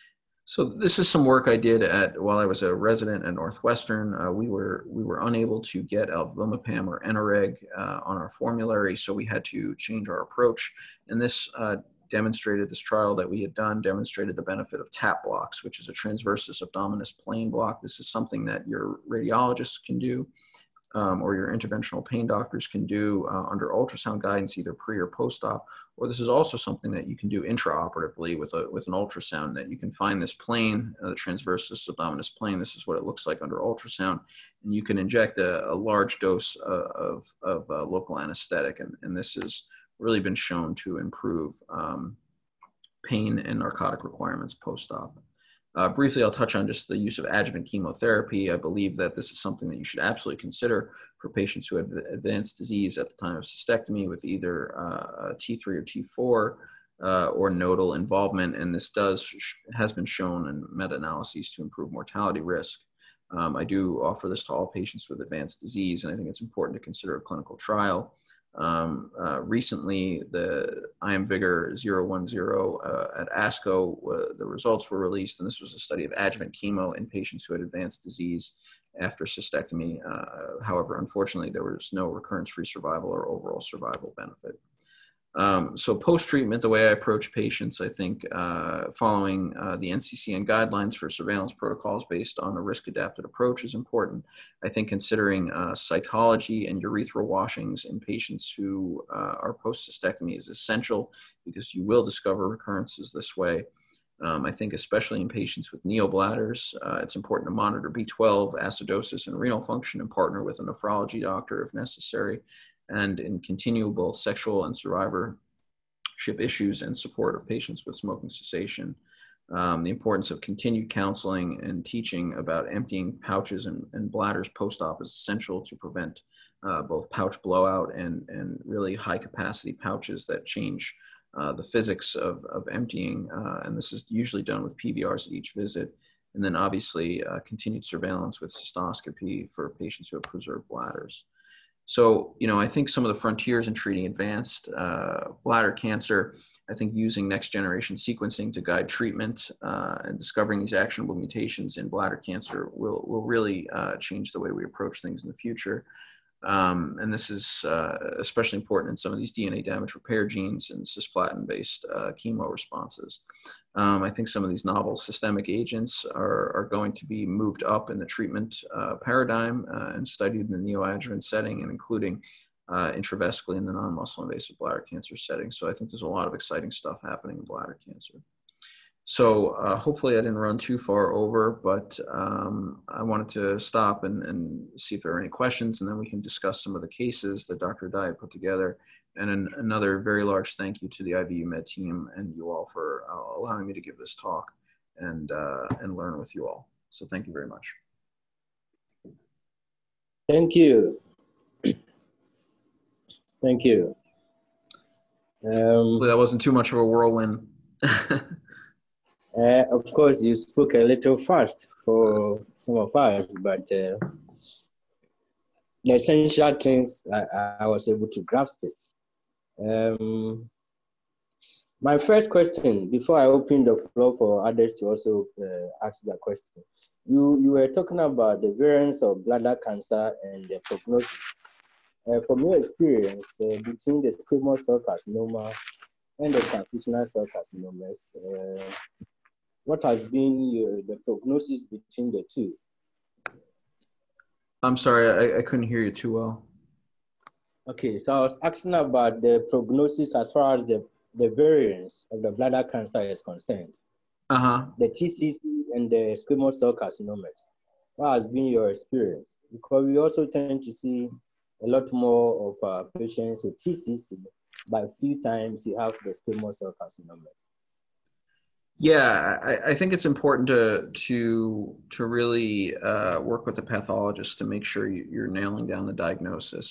So this is some work I did at while I was a resident at Northwestern. Uh, we were we were unable to get alvimipam or Enereg uh, on our formulary, so we had to change our approach. And this uh, demonstrated this trial that we had done demonstrated the benefit of TAP blocks, which is a transversus abdominis plane block. This is something that your radiologists can do. Um, or your interventional pain doctors can do uh, under ultrasound guidance, either pre or post-op, or this is also something that you can do intraoperatively with a with an ultrasound. That you can find this plane, uh, the transversus abdominis plane. This is what it looks like under ultrasound, and you can inject a, a large dose uh, of of uh, local anesthetic, and and this has really been shown to improve um, pain and narcotic requirements post-op. Uh, briefly, I'll touch on just the use of adjuvant chemotherapy. I believe that this is something that you should absolutely consider for patients who have advanced disease at the time of cystectomy with either uh, T three or T four uh, or nodal involvement, and this does has been shown in meta-analyses to improve mortality risk. Um, I do offer this to all patients with advanced disease, and I think it's important to consider a clinical trial. Um, uh, recently, the IMvigor zero one zero uh, at ASCO, uh, the results were released, and this was a study of adjuvant chemo in patients who had advanced disease after cystectomy. Uh, however, unfortunately, there was no recurrence-free survival or overall survival benefit. Um, so post-treatment, the way I approach patients, I think uh, following uh, the N C C N guidelines for surveillance protocols based on a risk-adapted approach is important. I think considering uh, cytology and urethral washings in patients who uh, are post-cystectomy is essential because you will discover recurrences this way. Um, I think especially in patients with neobladders, uh, it's important to monitor B twelve, acidosis, and renal function and partner with a nephrology doctor if necessary. And in continuable sexual and survivorship issues and support of patients with smoking cessation. Um, the importance of continued counseling and teaching about emptying pouches and, and bladders post-op is essential to prevent uh, both pouch blowout and, and really high capacity pouches that change uh, the physics of, of emptying. Uh, and this is usually done with P V Rs at each visit. And then obviously uh, continued surveillance with cystoscopy for patients who have preserved bladders. So, you know, I think some of the frontiers in treating advanced uh, bladder cancer, I think using next generation sequencing to guide treatment uh, and discovering these actionable mutations in bladder cancer will, will really uh, change the way we approach things in the future. Um, and this is uh, especially important in some of these D N A damage repair genes and cisplatin-based uh, chemo responses. Um, I think some of these novel systemic agents are, are going to be moved up in the treatment uh, paradigm uh, and studied in the neoadjuvant setting, and including uh, intravesically in the non-muscle invasive bladder cancer setting. So I think there's a lot of exciting stuff happening in bladder cancer. So uh, hopefully I didn't run too far over, but um, I wanted to stop and, and see if there are any questions, and then we can discuss some of the cases that Doctor Dye put together. And an, another very large thank you to the I V U Med team and you all for uh, allowing me to give this talk and, uh, and learn with you all. So thank you very much. Thank you. Thank you. Um, that wasn't too much of a whirlwind. Uh, of course, you spoke a little fast for some of us, but uh, the essential things I, I was able to grasp it. Um, my first question, before I open the floor for others to also uh, ask that question, you, you were talking about the variants of bladder cancer and the prognosis. Uh, from your experience, uh, between the squamous cell carcinoma and the transitional cell carcinomas, uh, what has been your, the prognosis between the two? I'm sorry, I, I couldn't hear you too well. Okay, so I was asking about the prognosis as far as the, the variance of the bladder cancer is concerned. Uh-huh. The T C C and the squamous cell carcinomas. What has been your experience? Because we also tend to see a lot more of uh, patients with T C C, but a few times you have the squamous cell carcinomas. Yeah, I, I think it's important to to to really uh, work with the pathologist to make sure you, you're nailing down the diagnosis.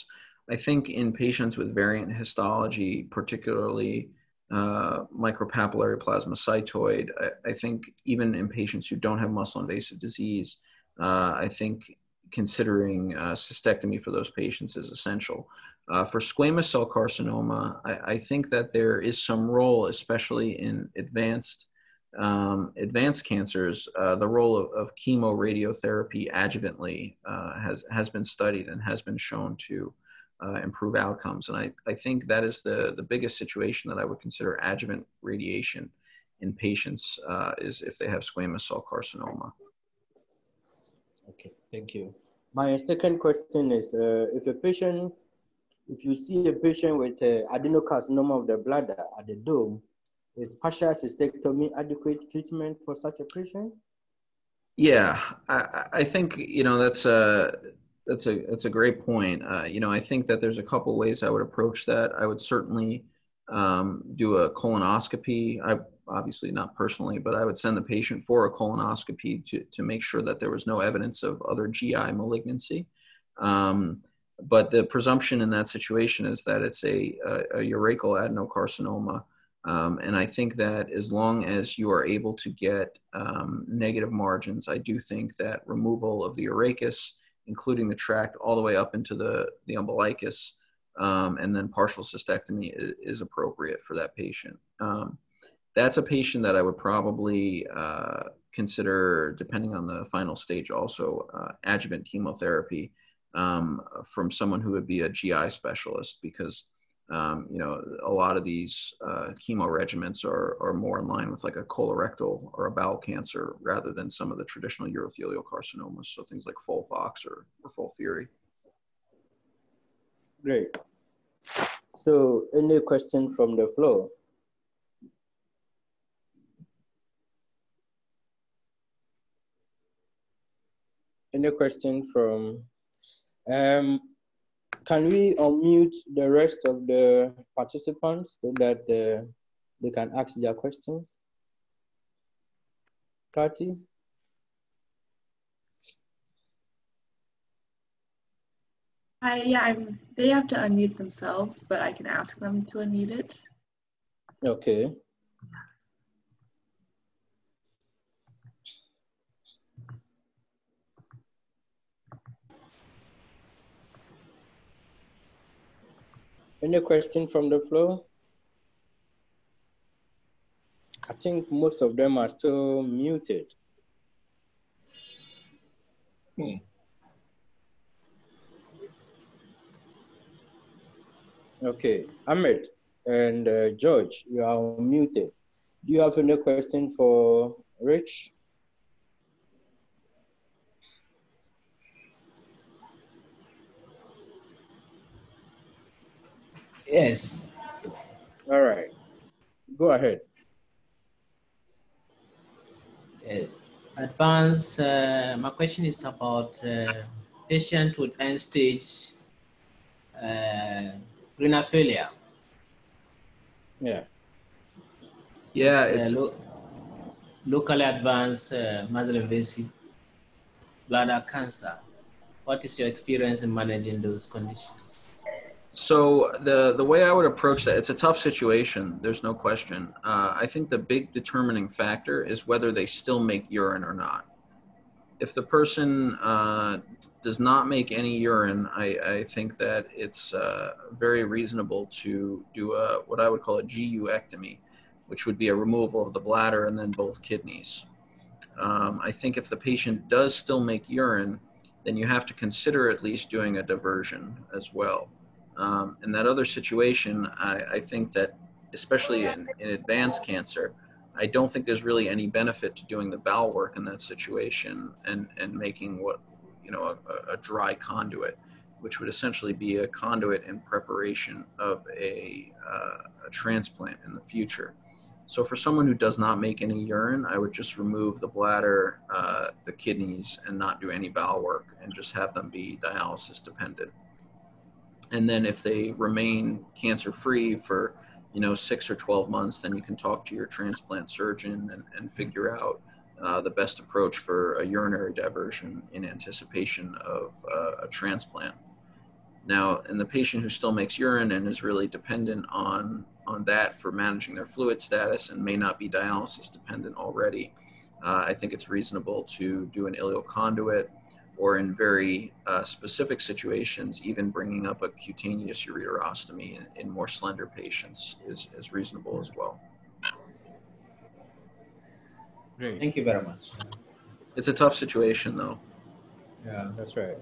I think in patients with variant histology, particularly uh, micropapillary plasmacytoid, I, I think even in patients who don't have muscle invasive disease, uh, I think considering uh, cystectomy for those patients is essential. Uh, for squamous cell carcinoma, I, I think that there is some role, especially in advanced um, advanced cancers. Uh, the role of, of chemoradiotherapy adjuvantly uh, has has been studied and has been shown to Uh, improve outcomes. And I, I think that is the, the biggest situation that I would consider adjuvant radiation in patients uh, is if they have squamous cell carcinoma. Okay, thank you. My second question is, uh, if a patient, if you see a patient with uh, adenocarcinoma of the bladder at the dome, is partial cystectomy adequate treatment for such a patient? Yeah, I, I think, you know, that's a, That's a that's a great point. Uh, you know, I think that there's a couple ways I would approach that. I would certainly um, do a colonoscopy. I obviously not personally, but I would send the patient for a colonoscopy to to make sure that there was no evidence of other G I malignancy. Um, but the presumption in that situation is that it's a, a, a urachal adenocarcinoma. Um, and I think that as long as you are able to get um, negative margins, I do think that removal of the urachus, including the tract all the way up into the, the umbilicus, um, and then partial cystectomy is, is appropriate for that patient. Um, that's a patient that I would probably uh, consider, depending on the final stage, also uh, adjuvant chemotherapy um, from someone who would be a G I specialist, because um, you know, a lot of these uh, chemo regimens are, are more in line with like a colorectal or a bowel cancer rather than some of the traditional urothelial carcinomas. So things like FOLFOX or, or FOLFIRI. Great. So any question from the floor? Any question from, um, can we unmute the rest of the participants so that uh, they can ask their questions? Kati? Hi, yeah, I'm, they have to unmute themselves, but I can ask them to unmute it. Okay. Any question from the floor? I think most of them are still muted. Hmm. Okay, Ahmed and uh, George, you are muted. Do you have any question for Rich? Yes. All right, go ahead. Uh, advance, uh, my question is about uh, patient with end stage uh, renal failure. Yeah. Yeah, With, it's uh, lo locally advanced uh, muscle invasive bladder cancer. What is your experience in managing those conditions? So the, the way I would approach that, it's a tough situation, there's no question. Uh, I think the big determining factor is whether they still make urine or not. If the person uh, does not make any urine, I, I think that it's uh, very reasonable to do a, what I would call a G U ectomy, which would be a removal of the bladder and then both kidneys. Um, I think if the patient does still make urine, then you have to consider at least doing a diversion as well. Um, in that other situation, I, I think that, especially in, in advanced cancer, I don't think there's really any benefit to doing the bowel work in that situation and, and making what, you know, a, a dry conduit, which would essentially be a conduit in preparation of a, uh, a transplant in the future. So for someone who does not make any urine, I would just remove the bladder, uh, the kidneys, and not do any bowel work and just have them be dialysis dependent. And then if they remain cancer-free for, you know, six or twelve months, then you can talk to your transplant surgeon and, and figure out uh, the best approach for a urinary diversion in anticipation of uh, a transplant. Now, in the patient who still makes urine and is really dependent on, on that for managing their fluid status and may not be dialysis dependent already, uh, I think it's reasonable to do an ileal conduit, or in very uh, specific situations, even bringing up a cutaneous ureterostomy in, in more slender patients is, is reasonable as well. Great. Thank you very much. It's a tough situation though. Yeah. That's right.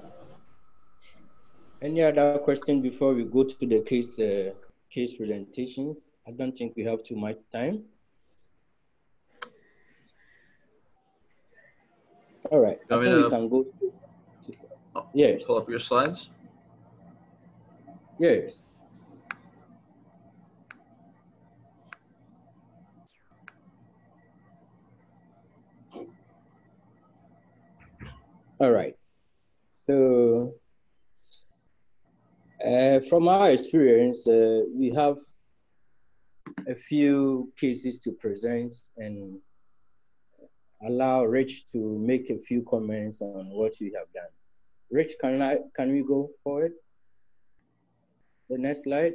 Any other question before we go to the case uh, case presentations? I don't think we have too much time. All right. I think we can go. To, oh, yes. Pull up your slides. Yes. All right. So, uh, from our experience, uh, we have a few cases to present and allow Rich to make a few comments on what we have done. Rich, can I can we go forward? The next slide.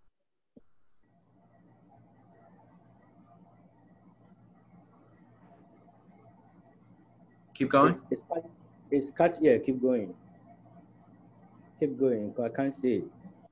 Keep going. It's, it's, cut, it's cut. Yeah, keep going. Keep going. I can't see it.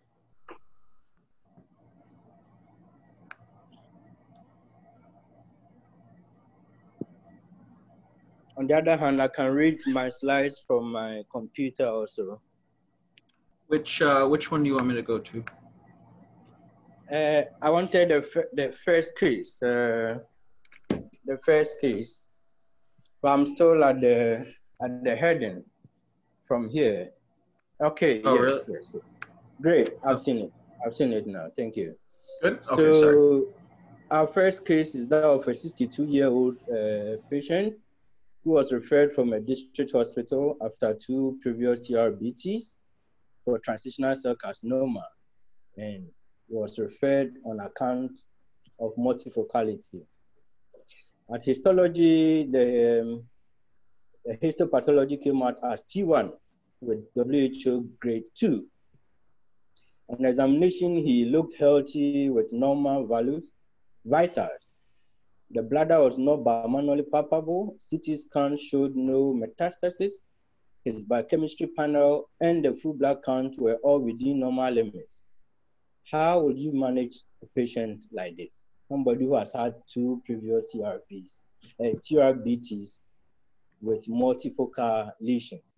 On the other hand, I can read my slides from my computer also. Which uh, which one do you want me to go to? Uh, I wanted the, the first case. Uh, the first case. But I'm still at the at the heading from here. Okay. Oh, yes, really? yes. Great. I've Oh. seen it. I've seen it now. Thank you. Good. Okay. So Sorry. our first case is that of a sixty-two-year-old uh, patient who was referred from a district hospital after two previous T R B Ts for transitional cell carcinoma, and was referred on account of multifocality. At histology, the, um, the histopathology came out as T one with W H O grade two. On examination, he looked healthy with normal values, vitals. The bladder was not bimanually palpable. C T scan showed no metastasis. His biochemistry panel and the full blood count were all within normal limits. How would you manage a patient like this? Somebody who has had two previous T R Ps, uh, T R B Ts with multifocal lesions.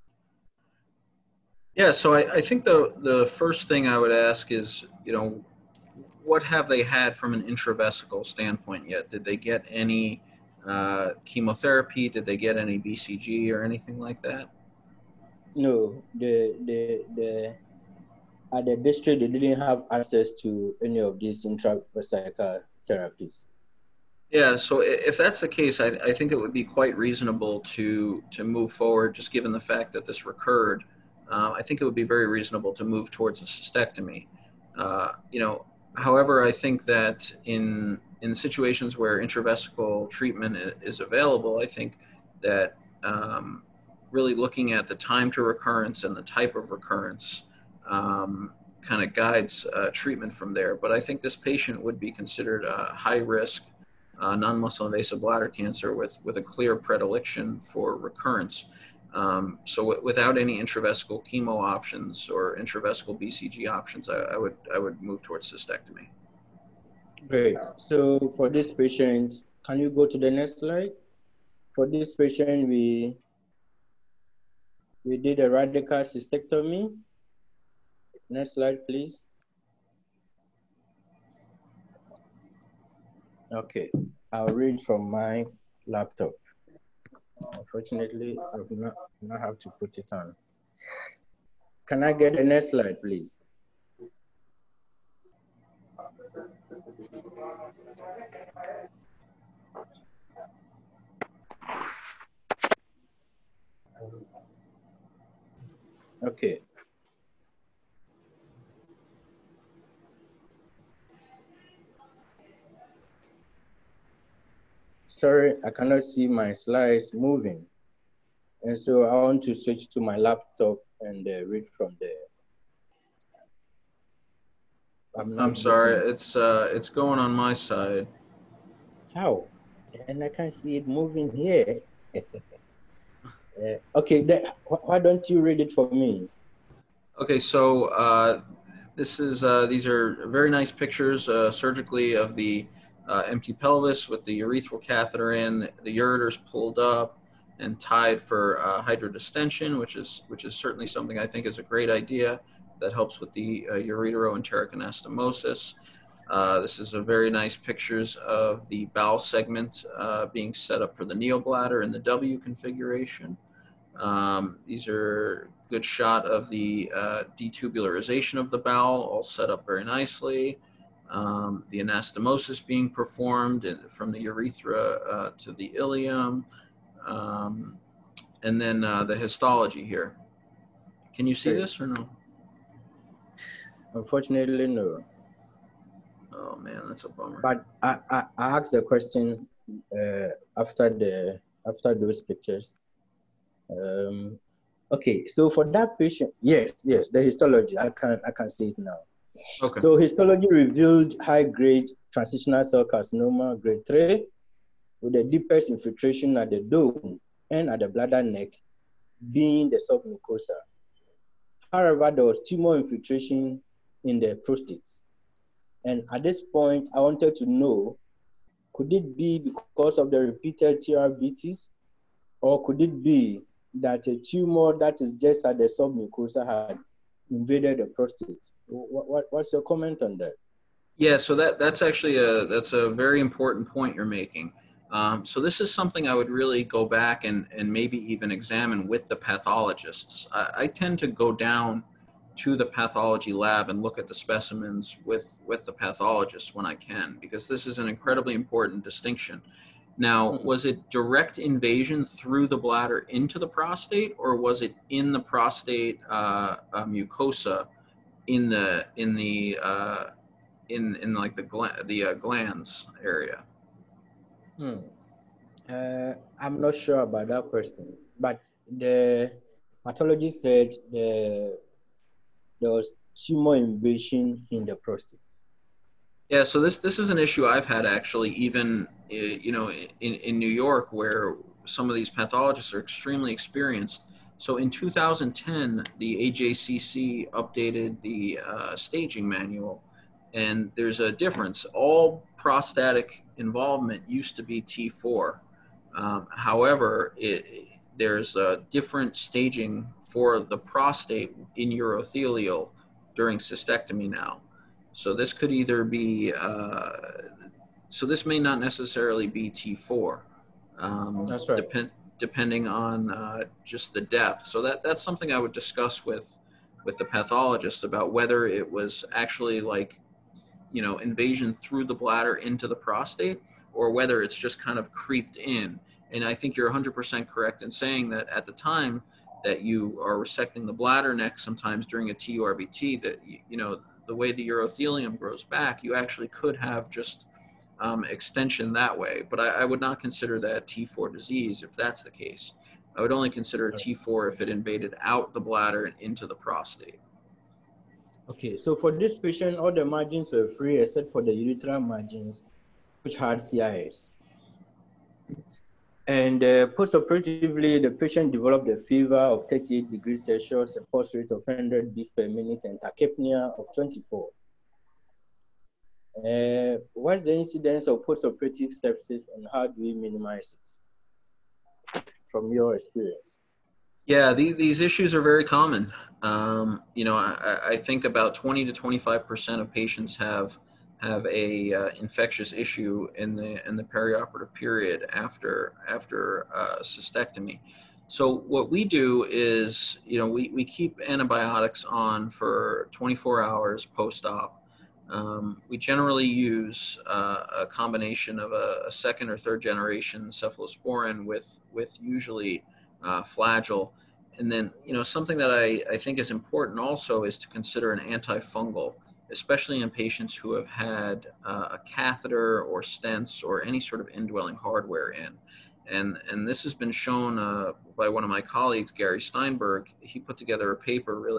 Yeah, so I, I think the, the first thing I would ask is, you know, what have they had from an intravesical standpoint yet? Did they get any uh, chemotherapy? Did they get any B C G or anything like that? No, the, the, the, at the district, they didn't have access to any of these intravesical therapies. Yeah, so if that's the case, I, I think it would be quite reasonable to, to move forward, just given the fact that this recurred. Uh, I think it would be very reasonable to move towards a cystectomy. Uh, you know, however, I think that in, in situations where intravesical treatment is available, I think that um, really looking at the time to recurrence and the type of recurrence um, kind of guides uh, treatment from there. But I think this patient would be considered a high risk Uh, non-muscle invasive bladder cancer with, with a clear predilection for recurrence. Um, so w without any intravesical chemo options or intravesical B C G options, I, I would I would move towards cystectomy. Great. So for this patient, can you go to the next slide? For this patient, we we did a radical cystectomy. Next slide, please. Okay, I'll read from my laptop. Unfortunately, I do not, do not have to put it on. Can I get the next slide, please? Okay. Sorry, I cannot see my slides moving. And so I want to switch to my laptop and uh, read from there. I'm not I'm sorry, getting it's uh, it's going on my side. how, and I can't see it moving here. uh, okay, then wh- why don't you read it for me? Okay, so uh, this is uh, these are very nice pictures uh, surgically of the uh, empty pelvis with the urethral catheter in, the ureters pulled up and tied for uh, hydrodistension, which is which is certainly something I think is a great idea that helps with the uh, ureteroenteric anastomosis. Uh, this is a very nice pictures of the bowel segment uh, being set up for the neobladder in the W configuration. Um, these are good shot of the uh, detubularization of the bowel, all set up very nicely. Um, the anastomosis being performed in, from the urethra uh, to the ileum. Um, and then uh, the histology here. Can you see Okay. this or no? Unfortunately, no. Oh man, that's a bummer. But I, I, I asked the question uh, after the after those pictures. Um, okay, so for that patient, yes, yes, the histology, I can I can see it now. Okay. So histology revealed high-grade transitional cell carcinoma, grade three, with the deepest infiltration at the dome and at the bladder neck, being the submucosa. However, there was tumor infiltration in the prostate. And at this point, I wanted to know, could it be because of the repeated T R B Ts, or could it be that a tumor that is just at the submucosa had invaded the prostate? What, what, what's your comment on that? Yeah, so that that's actually a that's a very important point you're making. Um, so this is something I would really go back and and maybe even examine with the pathologists. I, I tend to go down to the pathology lab and look at the specimens with with the pathologist when I can, because this is an incredibly important distinction. Now, Mm-hmm. was it direct invasion through the bladder into the prostate, or was it in the prostate uh, uh, mucosa in the in the uh, in in like the gla- the uh, glands area? Hmm. Uh, I'm not sure about that question, but the pathologist said the, there was tumor invasion in the prostate. Yeah, so this this is an issue I've had actually, even uh, you know in in New York, where some of these pathologists are extremely experienced. So in two thousand ten, the A J C C updated the uh, staging manual, and there's a difference. All prostatic involvement used to be T four. Um, however, it, there's a different staging for the prostate in urothelial during cystectomy now. So this could either be, uh, so this may not necessarily be T four, um, That's right. depend, depending on uh, just the depth. So that, that's something I would discuss with, with the pathologist about whether it was actually like, you know, invasion through the bladder into the prostate, or whether it's just kind of creeped in. And I think you're one hundred percent correct in saying that at the time that you are resecting the bladder neck, sometimes during a T U R B T, that, you know, the way the urothelium grows back, you actually could have just um, extension that way. But I, I would not consider that T four disease if that's the case. I would only consider a T four if it invaded out the bladder and into the prostate. Okay, so for this patient, all the margins were free except for the urethral margins, which had C I S. And uh, postoperatively, the patient developed a fever of thirty-eight degrees Celsius, a pulse rate of one hundred beats per minute, and tachypnea of twenty-four. Uh, what's the incidence of postoperative sepsis, and how do we minimize it from your experience? Yeah, these, these issues are very common. Um, you know, I, I think about twenty to twenty-five percent of patients have have a uh, infectious issue in the in the perioperative period after after uh, cystectomy. So what we do is, you know, we, we keep antibiotics on for twenty-four hours post-op. Um, we generally use uh, a combination of a, a second or third generation cephalosporin with with usually uh, Flagyl. And then, you know, something that I, I think is important also is to consider an antifungal, especially in patients who have had uh, a catheter or stents or any sort of indwelling hardware in. And, and this has been shown uh, by one of my colleagues, Gary Steinberg. He put together a paper really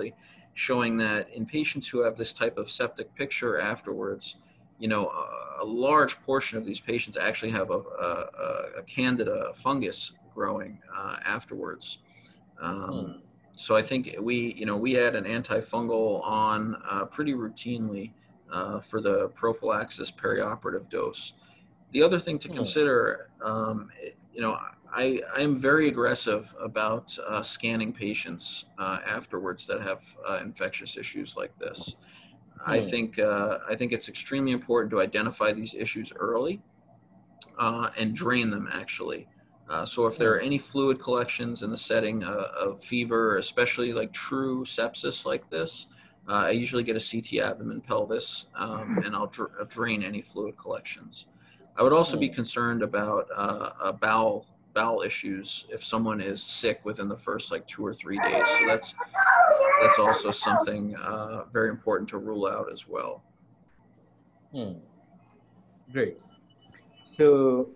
showing that in patients who have this type of septic picture afterwards, you know, a, a large portion of these patients actually have a, a, a candida fungus growing uh, afterwards. Um, Hmm. So I think we, you know, we add an antifungal on uh, pretty routinely uh, for the prophylaxis perioperative dose. The other thing to Hmm. consider, um, you know, I, I am very aggressive about uh, scanning patients uh, afterwards that have uh, infectious issues like this. I Hmm. think uh, I think it's extremely important to identify these issues early uh, and drain them actually. Uh, so if there are any fluid collections in the setting uh, of fever, especially like true sepsis like this, uh, I usually get a C T abdomen pelvis um, and I'll, dr I'll drain any fluid collections. I would also be Hmm. concerned about uh, uh, bowel bowel issues if someone is sick within the first like two or three days. So that's that's also something uh, very important to rule out as well. Hmm. Great. So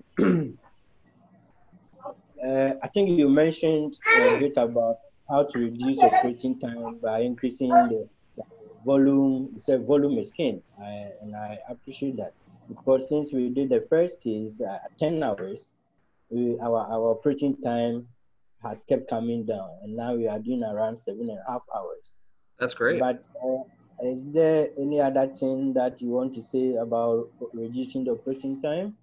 uh, I think you mentioned a bit about how to reduce operating time by increasing the, the volume. You said volume is king, I, and I appreciate that because since we did the first case uh, at ten hours, we, our our operating time has kept coming down, and now we are doing around seven and a half hours. That's great. But uh, is there any other thing that you want to say about reducing the operating time?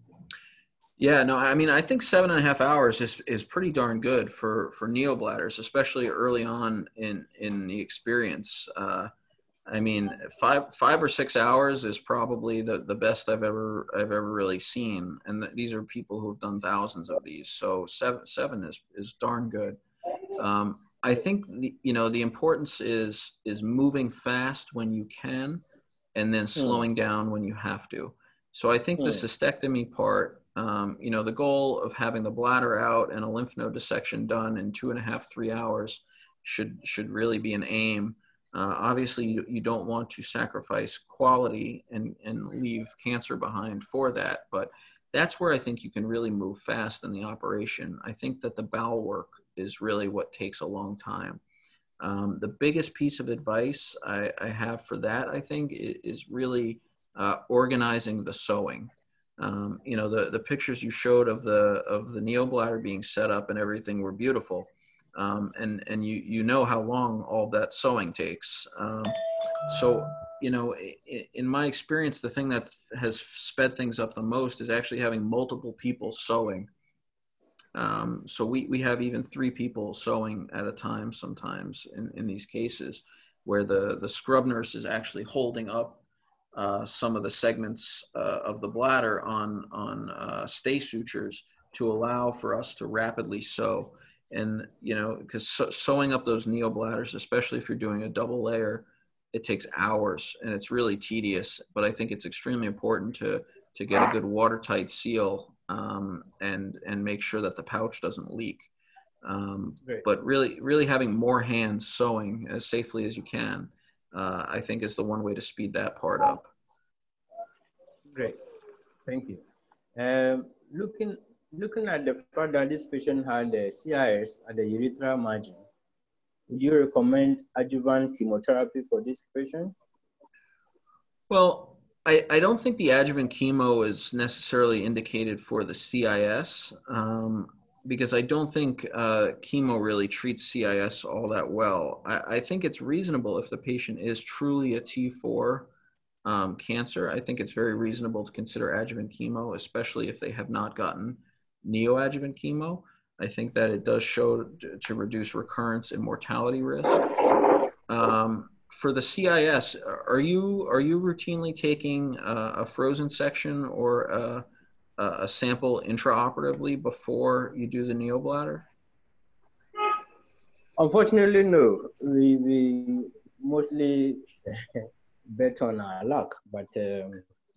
Yeah, no, I mean, I think seven and a half hours is, is pretty darn good for, for neobladders, especially early on in, in the experience. Uh, I mean, five, five or six hours is probably the, the best I've ever, I've ever really seen. And th these are people who've done thousands of these. So seven, seven is, is darn good. Um, I think, the, you know, the importance is, is moving fast when you can, and then slowing down when you have to. So I think the Hmm. cystectomy part, um, you know, the goal of having the bladder out and a lymph node dissection done in two and a half, three hours should, should really be an aim. Uh, obviously, you, you don't want to sacrifice quality and, and leave cancer behind for that, but that's where I think you can really move fast in the operation. I think that the bowel work is really what takes a long time. Um, the biggest piece of advice I, I have for that, I think, is, is really uh, organizing the sewing. Um, you know, the, the pictures you showed of the, of the neobladder being set up and everything were beautiful. Um, and, and you, you know how long all that sewing takes. Um, so, you know, in, in my experience, the thing that has sped things up the most is actually having multiple people sewing. Um, so we, we have even three people sewing at a time sometimes in, in these cases where the, the scrub nurse is actually holding up uh, some of the segments uh, of the bladder on, on uh, stay sutures to allow for us to rapidly sew. And, you know, because so, sewing up those neobladders, especially if you're doing a double layer, it takes hours and it's really tedious, but I think it's extremely important to, to get a good watertight seal um, and, and make sure that the pouch doesn't leak. Um, but really, really having more hands sewing as safely as you can, uh, I think is the one way to speed that part up. Great, thank you. Um, looking, looking at the fact that this patient had the C I S at the urethral margin, would you recommend adjuvant chemotherapy for this patient? Well, I, I don't think the adjuvant chemo is necessarily indicated for the C I S um, because I don't think uh, chemo really treats C I S all that well. I, I think it's reasonable if the patient is truly a T four um, cancer. I think it's very reasonable to consider adjuvant chemo, especially if they have not gotten neoadjuvant chemo. I think that it does show to reduce recurrence and mortality risk. Um, for the C I S, are you are you routinely taking uh, a frozen section or a, a sample intraoperatively before you do the neobladder? Unfortunately, no. We we mostly bet on our luck, but um,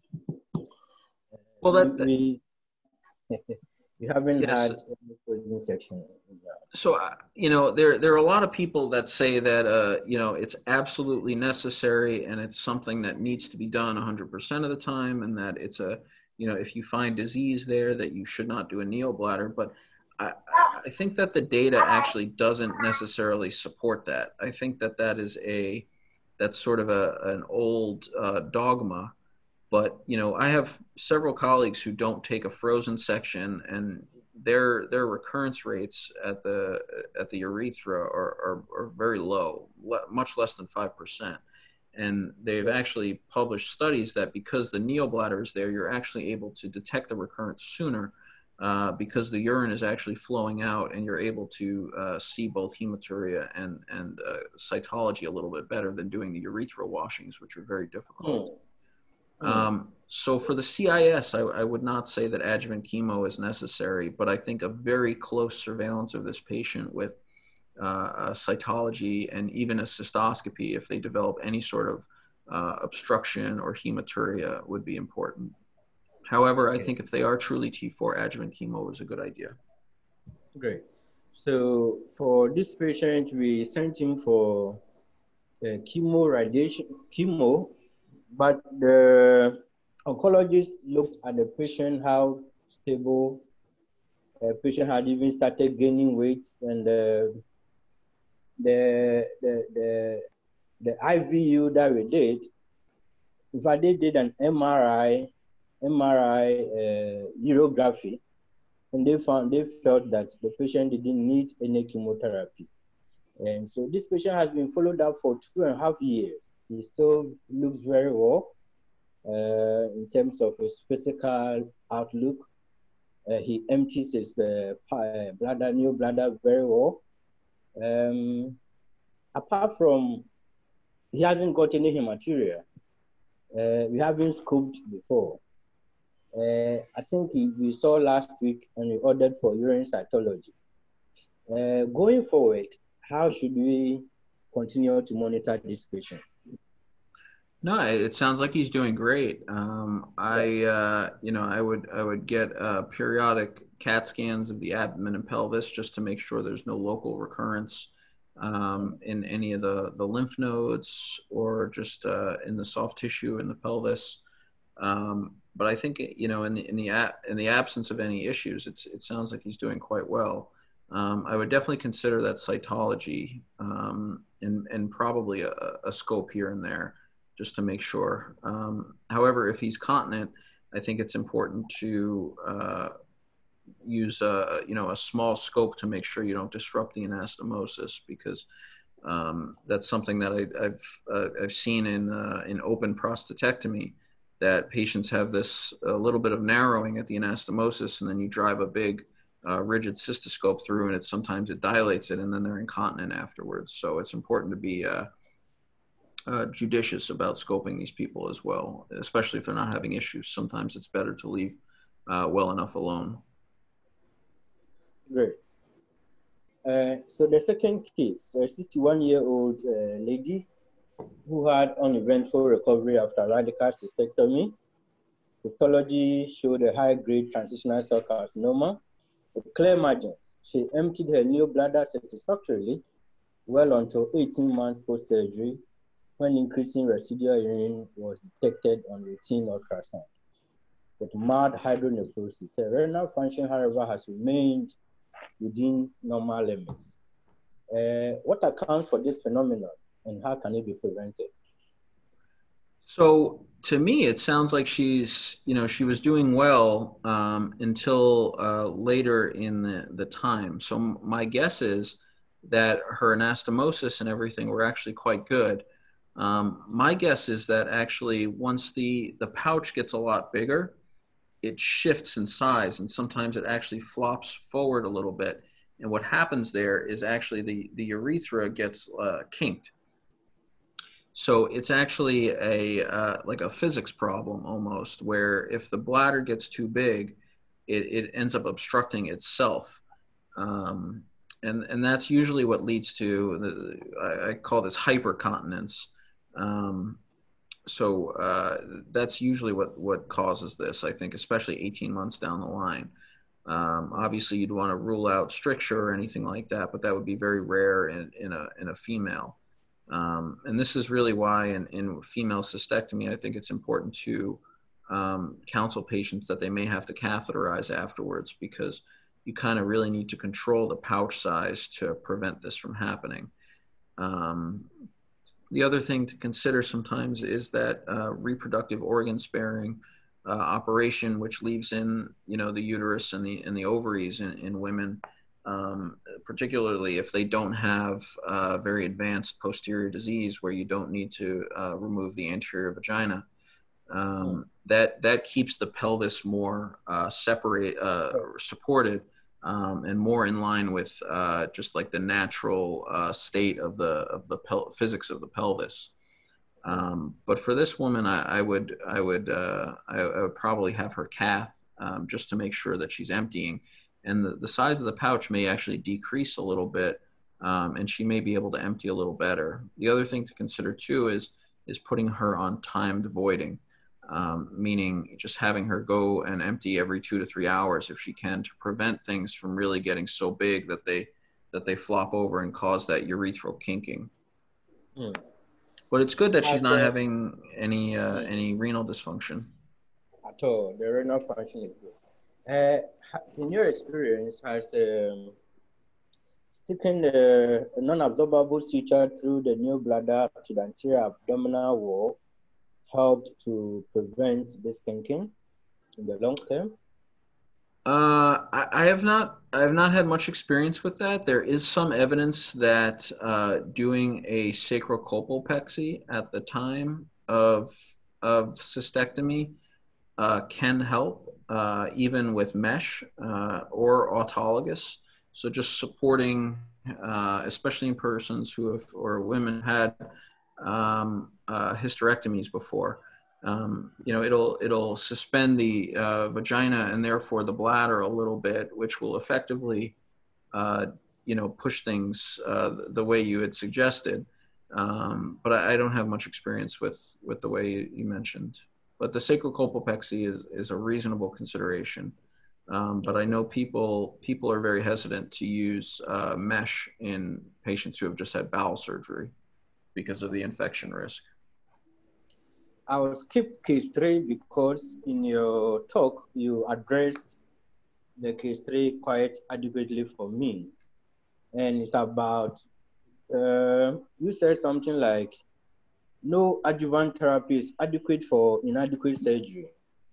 well, that, we we, we haven't yes. had any frozen section. So, uh, you know, there, there are a lot of people that say that, uh, you know, it's absolutely necessary and it's something that needs to be done one hundred percent of the time, and that it's a, you know, if you find disease there that you should not do a neobladder. But I, I think that the data actually doesn't necessarily support that. I think that that is a, that's sort of a, an old uh, dogma. But, you know, I have several colleagues who don't take a frozen section, and their their recurrence rates at the at the urethra are, are, are very low, much less than five percent. And they've actually published studies that because the neobladder is there, you're actually able to detect the recurrence sooner uh, because the urine is actually flowing out, and you're able to uh, see both hematuria and, and uh, cytology a little bit better than doing the urethral washings, which are very difficult. Mm. Um, so for the C I S, I, I would not say that adjuvant chemo is necessary, but I think a very close surveillance of this patient with uh, a cytology and even a cystoscopy, if they develop any sort of uh, obstruction or hematuria, would be important. However, I think if they are truly T four, adjuvant chemo is a good idea. Great. So for this patient, we sent him for uh, chemo radiation, chemo, but the oncologist looked at the patient, how stable the patient had even started gaining weight, and uh, the, the, the, the I V U that we did, in fact, they did an M R I, M R I uh, urography, and they found, they felt that the patient didn't need any chemotherapy. And so this patient has been followed up for two and a half years. He still looks very well uh, in terms of his physical outlook. Uh, he empties his uh, bladder, new bladder very well. Um, apart from, he hasn't got any hematuria. Uh, we haven't scoped before. Uh, I think he, we saw last week and we ordered for urine cytology. Uh, going forward, how should we continue to monitor this patient? No, it sounds like he's doing great. Um, I, uh, you know, I would, I would get uh, periodic CAT scans of the abdomen and pelvis just to make sure there's no local recurrence um, in any of the, the lymph nodes or just uh, in the soft tissue in the pelvis. Um, but I think, you know, in the, in the, in the absence of any issues, it's, it sounds like he's doing quite well. Um, I would definitely consider that cytology um, and, and probably a, a scope here and there, just to make sure. Um, however, if he's continent, I think it's important to uh, use a, you know, a small scope to make sure you don't disrupt the anastomosis, because um, that's something that I, I've, uh, I've seen in, uh, in open prostatectomy, that patients have this a little bit of narrowing at the anastomosis, and then you drive a big uh, rigid cystoscope through, and it sometimes it dilates it, and then they're incontinent afterwards. So it's important to be uh, Uh, judicious about scoping these people as well, especially if they're not having issues. Sometimes it's better to leave uh, well enough alone. Great. Uh, so the second case, a sixty-one-year-old uh, lady who had uneventful recovery after radical cystectomy. Histology showed a high-grade transitional cell carcinoma with clear margins. She emptied her new bladder satisfactorily well until eighteen months post-surgery, when increasing residual urine was detected on routine ultrasound with mild hydronephrosis. Her renal function, however, has remained within normal limits. Uh, what accounts for this phenomenon, and how can it be prevented? So to me, it sounds like she's, you know, she was doing well um, until uh, later in the, the time. So my guess is that her anastomosis and everything were actually quite good. Um, my guess is that actually once the, the pouch gets a lot bigger, it shifts in size, and sometimes it actually flops forward a little bit. And what happens there is actually the, the urethra gets uh, kinked. So it's actually a, uh, like a physics problem almost, where if the bladder gets too big, it, it ends up obstructing itself. Um, and, and that's usually what leads to, the, I, I call this hypercontinence. Um, so uh, that's usually what, what causes this, I think, especially eighteen months down the line. Um, obviously, you'd want to rule out stricture or anything like that, but that would be very rare in, in, a, in a female. Um, and this is really why in, in female cystectomy, I think it's important to um, counsel patients that they may have to catheterize afterwards, because you kind of really need to control the pouch size to prevent this from happening. Um, the other thing to consider sometimes is that uh, reproductive organ sparing uh, operation, which leaves in, you know, the uterus and the, and the ovaries in, in women, um, particularly if they don't have uh, very advanced posterior disease where you don't need to uh, remove the anterior vagina. Um, that, that keeps the pelvis more uh, separate, uh, supported, um, and more in line with uh, just like the natural uh, state of the, of the pel physics of the pelvis. Um, but for this woman, I, I would, I would, uh, I, I would probably have her cath um, just to make sure that she's emptying. And the, the size of the pouch may actually decrease a little bit, um, and she may be able to empty a little better. The other thing to consider too is, is putting her on timed voiding. Um, meaning just having her go and empty every two to three hours if she can, to prevent things from really getting so big that they that they flop over and cause that urethral kinking. Mm. But it's good that she's not having any uh, mm. any renal dysfunction at all. The renal function is good. Uh, in your experience, has um, sticking a, a non-absorbable suture through the new bladder to the anterior abdominal wall helped to prevent this kinking in the long term? Uh, I, I have not. I have not had much experience with that. There is some evidence that uh, doing a sacrocolpopexy at the time of of cystectomy uh, can help, uh, even with mesh uh, or autologous. So just supporting, uh, especially in persons who have or women had um, uh, hysterectomies before. Um, you know, it'll it'll suspend the uh, vagina and therefore the bladder a little bit, which will effectively, uh, you know, push things uh, the way you had suggested. Um, but I, I don't have much experience with with the way you, you mentioned. But the sacrocolpopexy is is a reasonable consideration. Um, but I know people people are very hesitant to use uh, mesh in patients who have just had bowel surgery because of the infection risk. I will skip case three because in your talk, you addressed the case three quite adequately for me. And it's about, uh, you said something like, no adjuvant therapy is adequate for inadequate surgery.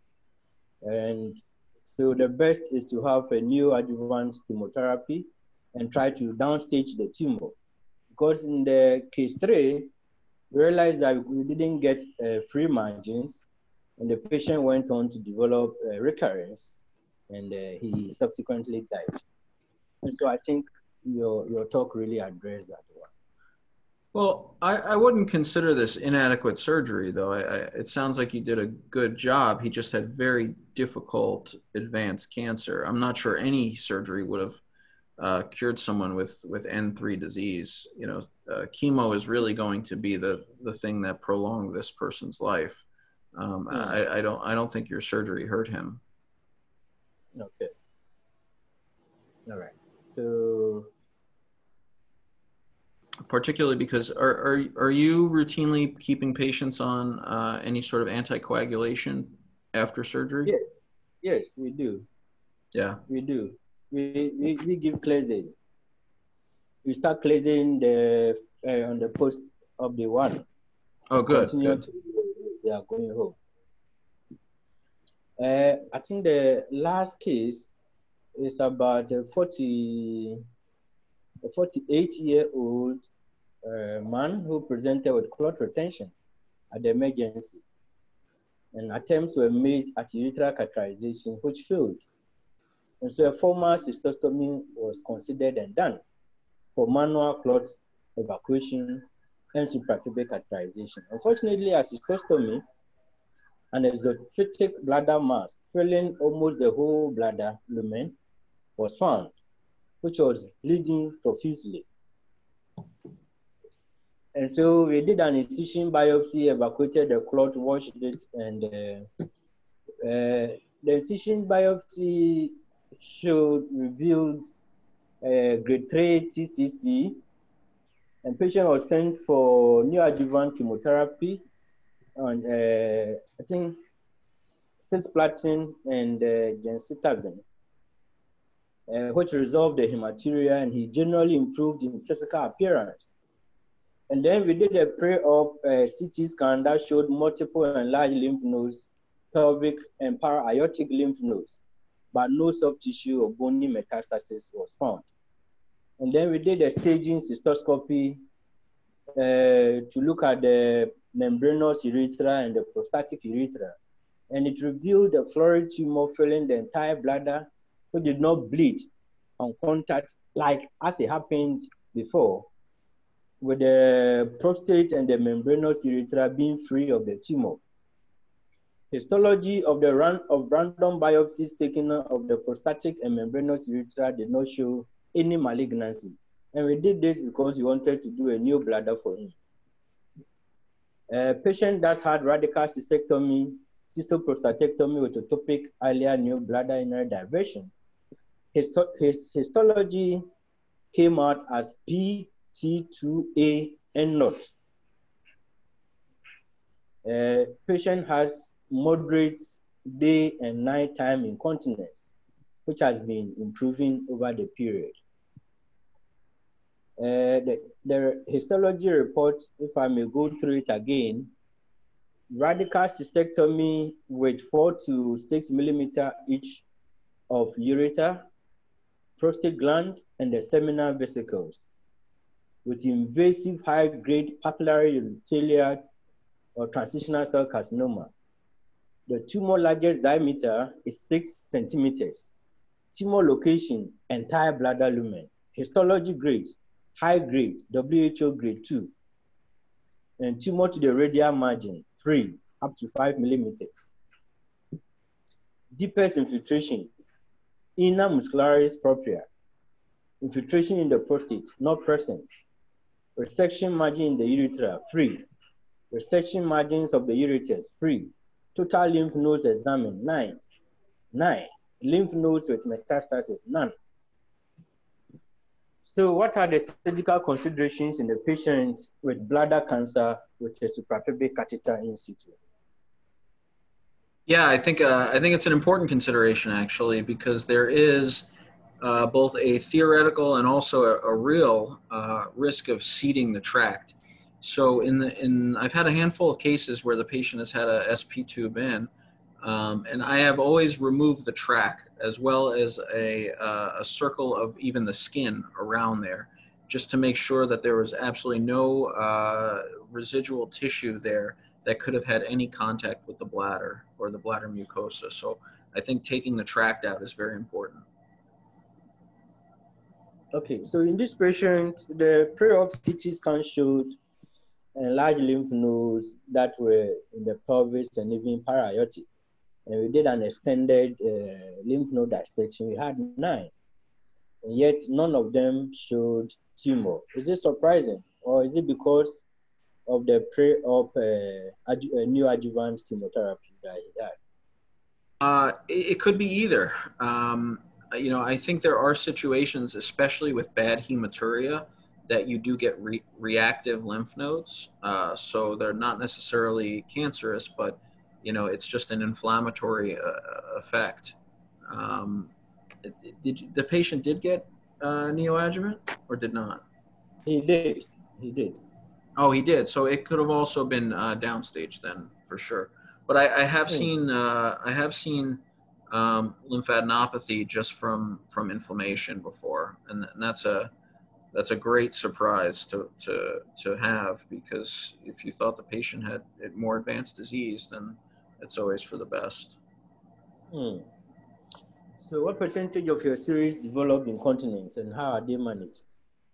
And so the best is to have a new adjuvant chemotherapy and try to downstage the tumor. Because in the case three, we realized that we didn't get uh, free margins, and the patient went on to develop uh, recurrence, and uh, he subsequently died. And so I think your, your talk really addressed that one. Well, I, I wouldn't consider this inadequate surgery, though. I, I, it sounds like you did a good job. He just had very difficult advanced cancer. I'm not sure any surgery would have uh, cured someone with, with N three disease. You know, uh, chemo is really going to be the, the thing that prolonged this person's life. Um, mm. I, I, don't, I don't think your surgery hurt him. Okay. All right. So... particularly because are, are, are you routinely keeping patients on uh, any sort of anticoagulation after surgery? Yes, yes, we do. Yeah. We do. We, we, we give cleansing. We start cleansing the, uh, on the post of the one. Oh, good. Continue good. To, they are going home. Uh, I think the last case is about a forty, a forty-eight year old uh, man who presented with clot retention at the emergency. And attempts were made at urethral catheterization, which failed. And so a formal cystostomy was considered and done for manual clot evacuation and suprapubic catheterization. Unfortunately, a cystostomy, an exophytic bladder mass filling almost the whole bladder lumen was found, which was bleeding profusely. And so we did an incision biopsy, evacuated the clot, washed it, and uh, uh, the incision biopsy showed revealed uh, grade three T C C, and patient was sent for neoadjuvant chemotherapy, and uh, I think cisplatin and uh, gemcitabine. uh, which resolved the hematuria, and he generally improved in physical appearance. And then we did a pre-op uh, C T scan that showed multiple enlarged lymph nodes, pelvic and para-aortic lymph nodes, but no soft tissue or bony metastasis was found. And then we did a staging cystoscopy uh, to look at the membranous urethra and the prostatic urethra. And it revealed a florid tumor filling the entire bladder, which did not bleed on contact like as it happened before, with the prostate and the membranous urethra being free of the tumor. Histology of the run of random biopsies taken of the prostatic and membranous urethra did not show any malignancy. And we did this because we wanted to do a new bladder for him. A patient that had radical cystectomy, cystoprostatectomy with ectopic ileal new bladder inner diversion. His, his histology came out as P T two A N zero. Uh, patient has moderate day and nighttime incontinence, which has been improving over the period. Uh, the, the histology report, if I may go through it again, radical cystectomy with four to six millimeter each of ureter, prostate gland, and the seminal vesicles, with invasive high-grade papillary urothelial or transitional cell carcinoma. The tumor largest diameter is six centimeters. Tumor location, entire bladder lumen. Histology grade, high grade, W H O grade two. And tumor to the radial margin, three, up to five millimeters. Deepest infiltration, inner muscularis propria. Infiltration in the prostate, not present. Resection margin in the urethra, free. Resection margins of the ureters, free. Total lymph nodes examined, nine. Nine. Lymph nodes with metastasis, none. So what are the surgical considerations in the patients with bladder cancer with a suprapubic catheter in situ? Yeah, I think uh, I think it's an important consideration actually, because there is uh, both a theoretical and also a, a real uh, risk of seeding the tract. So in the in I've had a handful of cases where the patient has had a S P tube in, um, and I have always removed the tract as well as a uh, a circle of even the skin around there, just to make sure that there was absolutely no uh, residual tissue there that could have had any contact with the bladder or the bladder mucosa. So I think taking the tract out is very important. Okay, so in this patient, the pre-op C T scan showed enlarged lymph nodes that were in the pelvis and even para-aortic. And we did an extended uh, lymph node dissection. We had nine, and yet none of them showed tumor. Is it surprising, or is it because of the pre-op uh, uh, neoadjuvant chemotherapy that he had? Uh, it, it could be either. Um, you know, I think there are situations, especially with bad hematuria, that you do get re reactive lymph nodes. Uh, so they're not necessarily cancerous, but, you know, it's just an inflammatory uh, effect. Um, did you, the patient did get uh, neoadjuvant or did not? He did. He did. Oh, he did. So it could have also been uh, downstage then, for sure. But I, I have mm. seen uh, I have seen um, lymphadenopathy just from from inflammation before, and, and that's a that's a great surprise to to to have, because if you thought the patient had more advanced disease, then it's always for the best. Hmm. So, what percentage of your series develop incontinence, and how are they managed?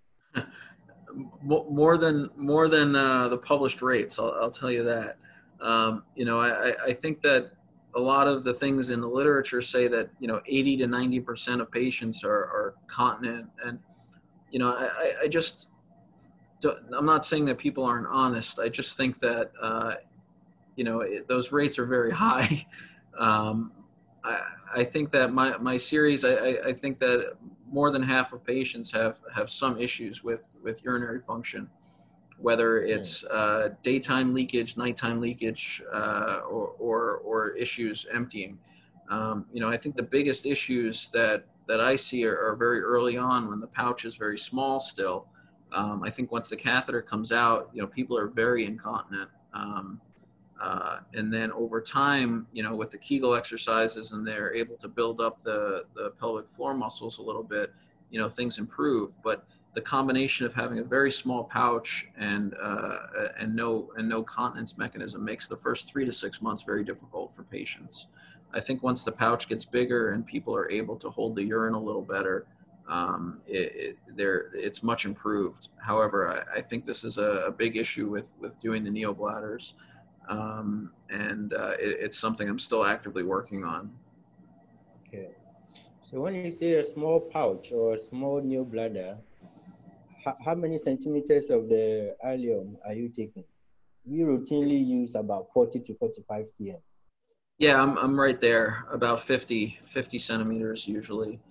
More than more than uh, the published rates, I'll, I'll tell you that. Um, you know, I, I think that a lot of the things in the literature say that, you know, eighty to ninety percent of patients are, are continent, and you know, I, I just I'm not saying that people aren't honest. I just think that uh, you know, it, those rates are very high. Um, I, I think that my my series, I, I, I think that more than half of patients have have some issues with with urinary function, whether it's uh, daytime leakage, nighttime leakage, uh, or, or or issues emptying. Um, you know, I think the biggest issues that, that I see are, are very early on when the pouch is very small still. Um, I think once the catheter comes out, you know, people are very incontinent. Um, uh, and then over time, you know, with the Kegel exercises and they're able to build up the, the pelvic floor muscles a little bit, you know, things improve. But the combination of having a very small pouch and, uh, and, no, and no continence mechanism makes the first three to six months very difficult for patients. I think once the pouch gets bigger and people are able to hold the urine a little better, um, it, it, it's much improved. However, I, I think this is a, a big issue with, with doing the neobladders. Um, and uh, it, it's something I'm still actively working on. Okay. So when you say a small pouch or a small neobladder, how, how many centimeters of the ileum are you taking? We routinely use about forty to forty-five centimeters. Yeah, I'm, I'm right there, about fifty, fifty centimeters usually.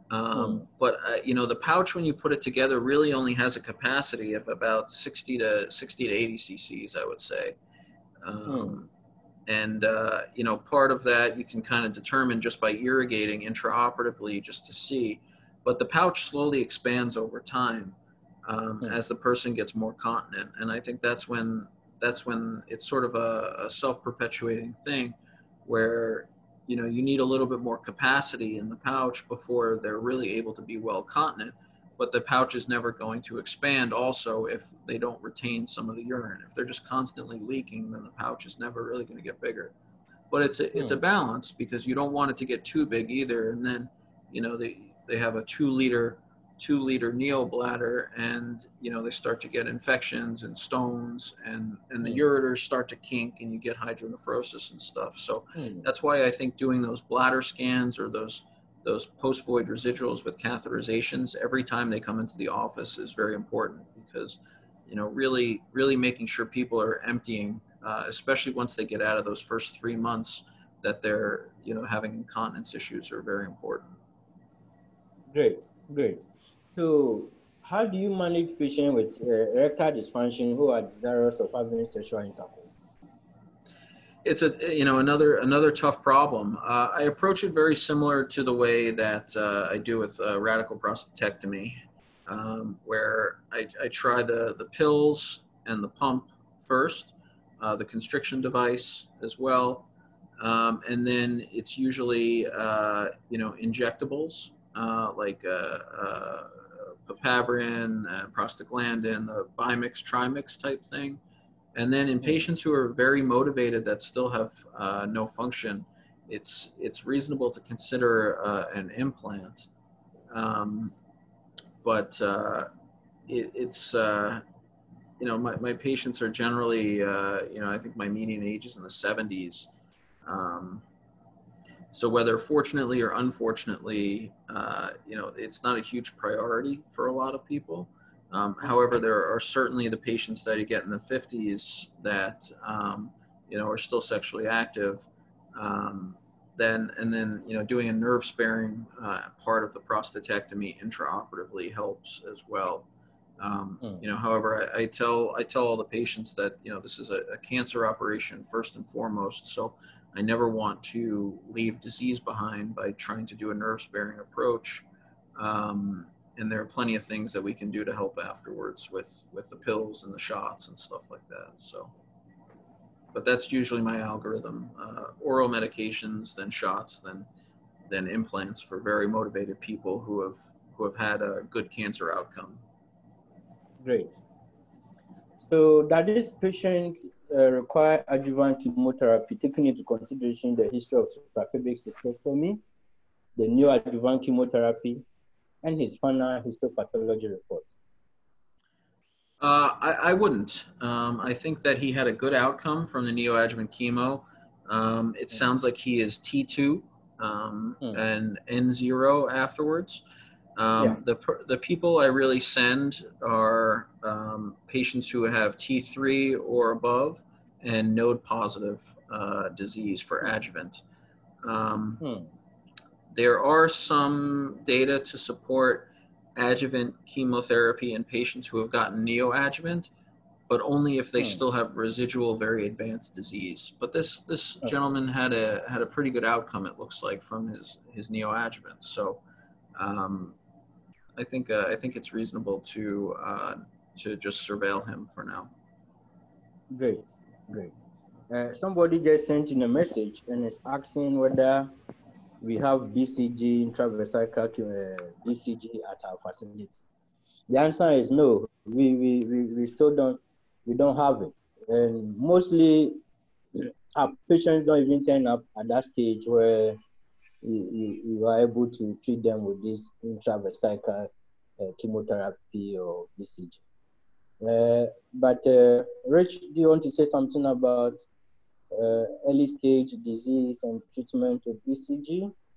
Um, Hmm. But, uh, you know, the pouch, when you put it together, really only has a capacity of about sixty to eighty cc's, I would say. Um, Hmm. And, uh, you know, part of that you can kind of determine just by irrigating intraoperatively just to see. But the pouch slowly expands over time um, Hmm. as the person gets more continent. And I think that's when, that's when it's sort of a, a self-perpetuating thing where, you know, you need a little bit more capacity in the pouch before they're really able to be well continent. But the pouch is never going to expand also if they don't retain some of the urine. If they're just constantly leaking, then the pouch is never really going to get bigger. But it's a, it's a Hmm. balance because you don't want it to get too big either. And then, you know, they, they have a two liter, two liter neobladder and, you know, they start to get infections and stones and, and the Hmm. ureters start to kink and you get hydronephrosis and stuff. So Hmm. that's why I think doing those bladder scans or those those post-void residuals with catheterizations every time they come into the office is very important because, you know, really, really making sure people are emptying, uh, especially once they get out of those first three months that they're, you know, having incontinence issues are very important. Great, great. So how do you manage patients with uh, erectile dysfunction who are desirous of having sexual intercourse? It's a, you know, another another tough problem. Uh, I approach it very similar to the way that uh, I do with uh, radical prostatectomy, um, where I, I try the, the pills and the pump first, uh, the constriction device as well, um, and then it's usually, uh, you know, injectables uh, like uh, uh, papaverin, uh, prostaglandin, a bimix, trimix type thing. And then in patients who are very motivated that still have uh, no function, it's it's reasonable to consider uh, an implant. Um, but uh, it, it's, uh, you know, my, my patients are generally, uh, you know, I think my median age is in the seventies. Um, so whether fortunately or unfortunately, uh, you know, it's not a huge priority for a lot of people. Um, however, there are certainly the patients that you get in the fifties that, um, you know, are still sexually active. Um, then, and then, you know, doing a nerve sparing uh, part of the prostatectomy intraoperatively helps as well. Um, Mm. You know, however, I, I tell I tell all the patients that, you know, this is a, a cancer operation first and foremost. So I never want to leave disease behind by trying to do a nerve sparing approach. Um, and there are plenty of things that we can do to help afterwards with, with the pills and the shots and stuff like that. So, but that's usually my algorithm, uh, oral medications, then shots, then, then implants for very motivated people who have, who have had a good cancer outcome. Great. So does this patient uh, require adjuvant chemotherapy, taking into consideration the history of suprapubic cystectomy, the neoadjuvant chemotherapy, and his final histopathology report? Uh, I, I wouldn't. Um, I think that he had a good outcome from the neoadjuvant chemo. Um, it sounds like he is T two um, Mm. and N zero afterwards. Um, Yeah. the, the people I really send are um, patients who have T three or above and node positive uh, disease for adjuvant. Um, Hmm. There are some data to support adjuvant chemotherapy in patients who have gotten neoadjuvant, but only if they Hmm. still have residual very advanced disease. But this this Okay. gentleman had a had a pretty good outcome, it looks like, from his his neoadjuvant. So um, I think uh, I think it's reasonable to uh, to just surveil him for now. Great, great. Uh, somebody just sent in a message and is asking whether we have B C G, intravesical uh, B C G at our facility. The answer is no. We we, we, we still don't we don't have it, and mostly our patients don't even turn up at that stage where you, you, you are able to treat them with this intravesical uh, chemotherapy or B C G. Uh, but uh, Rich, do you want to say something about uh, early stage disease and treatment with B C G?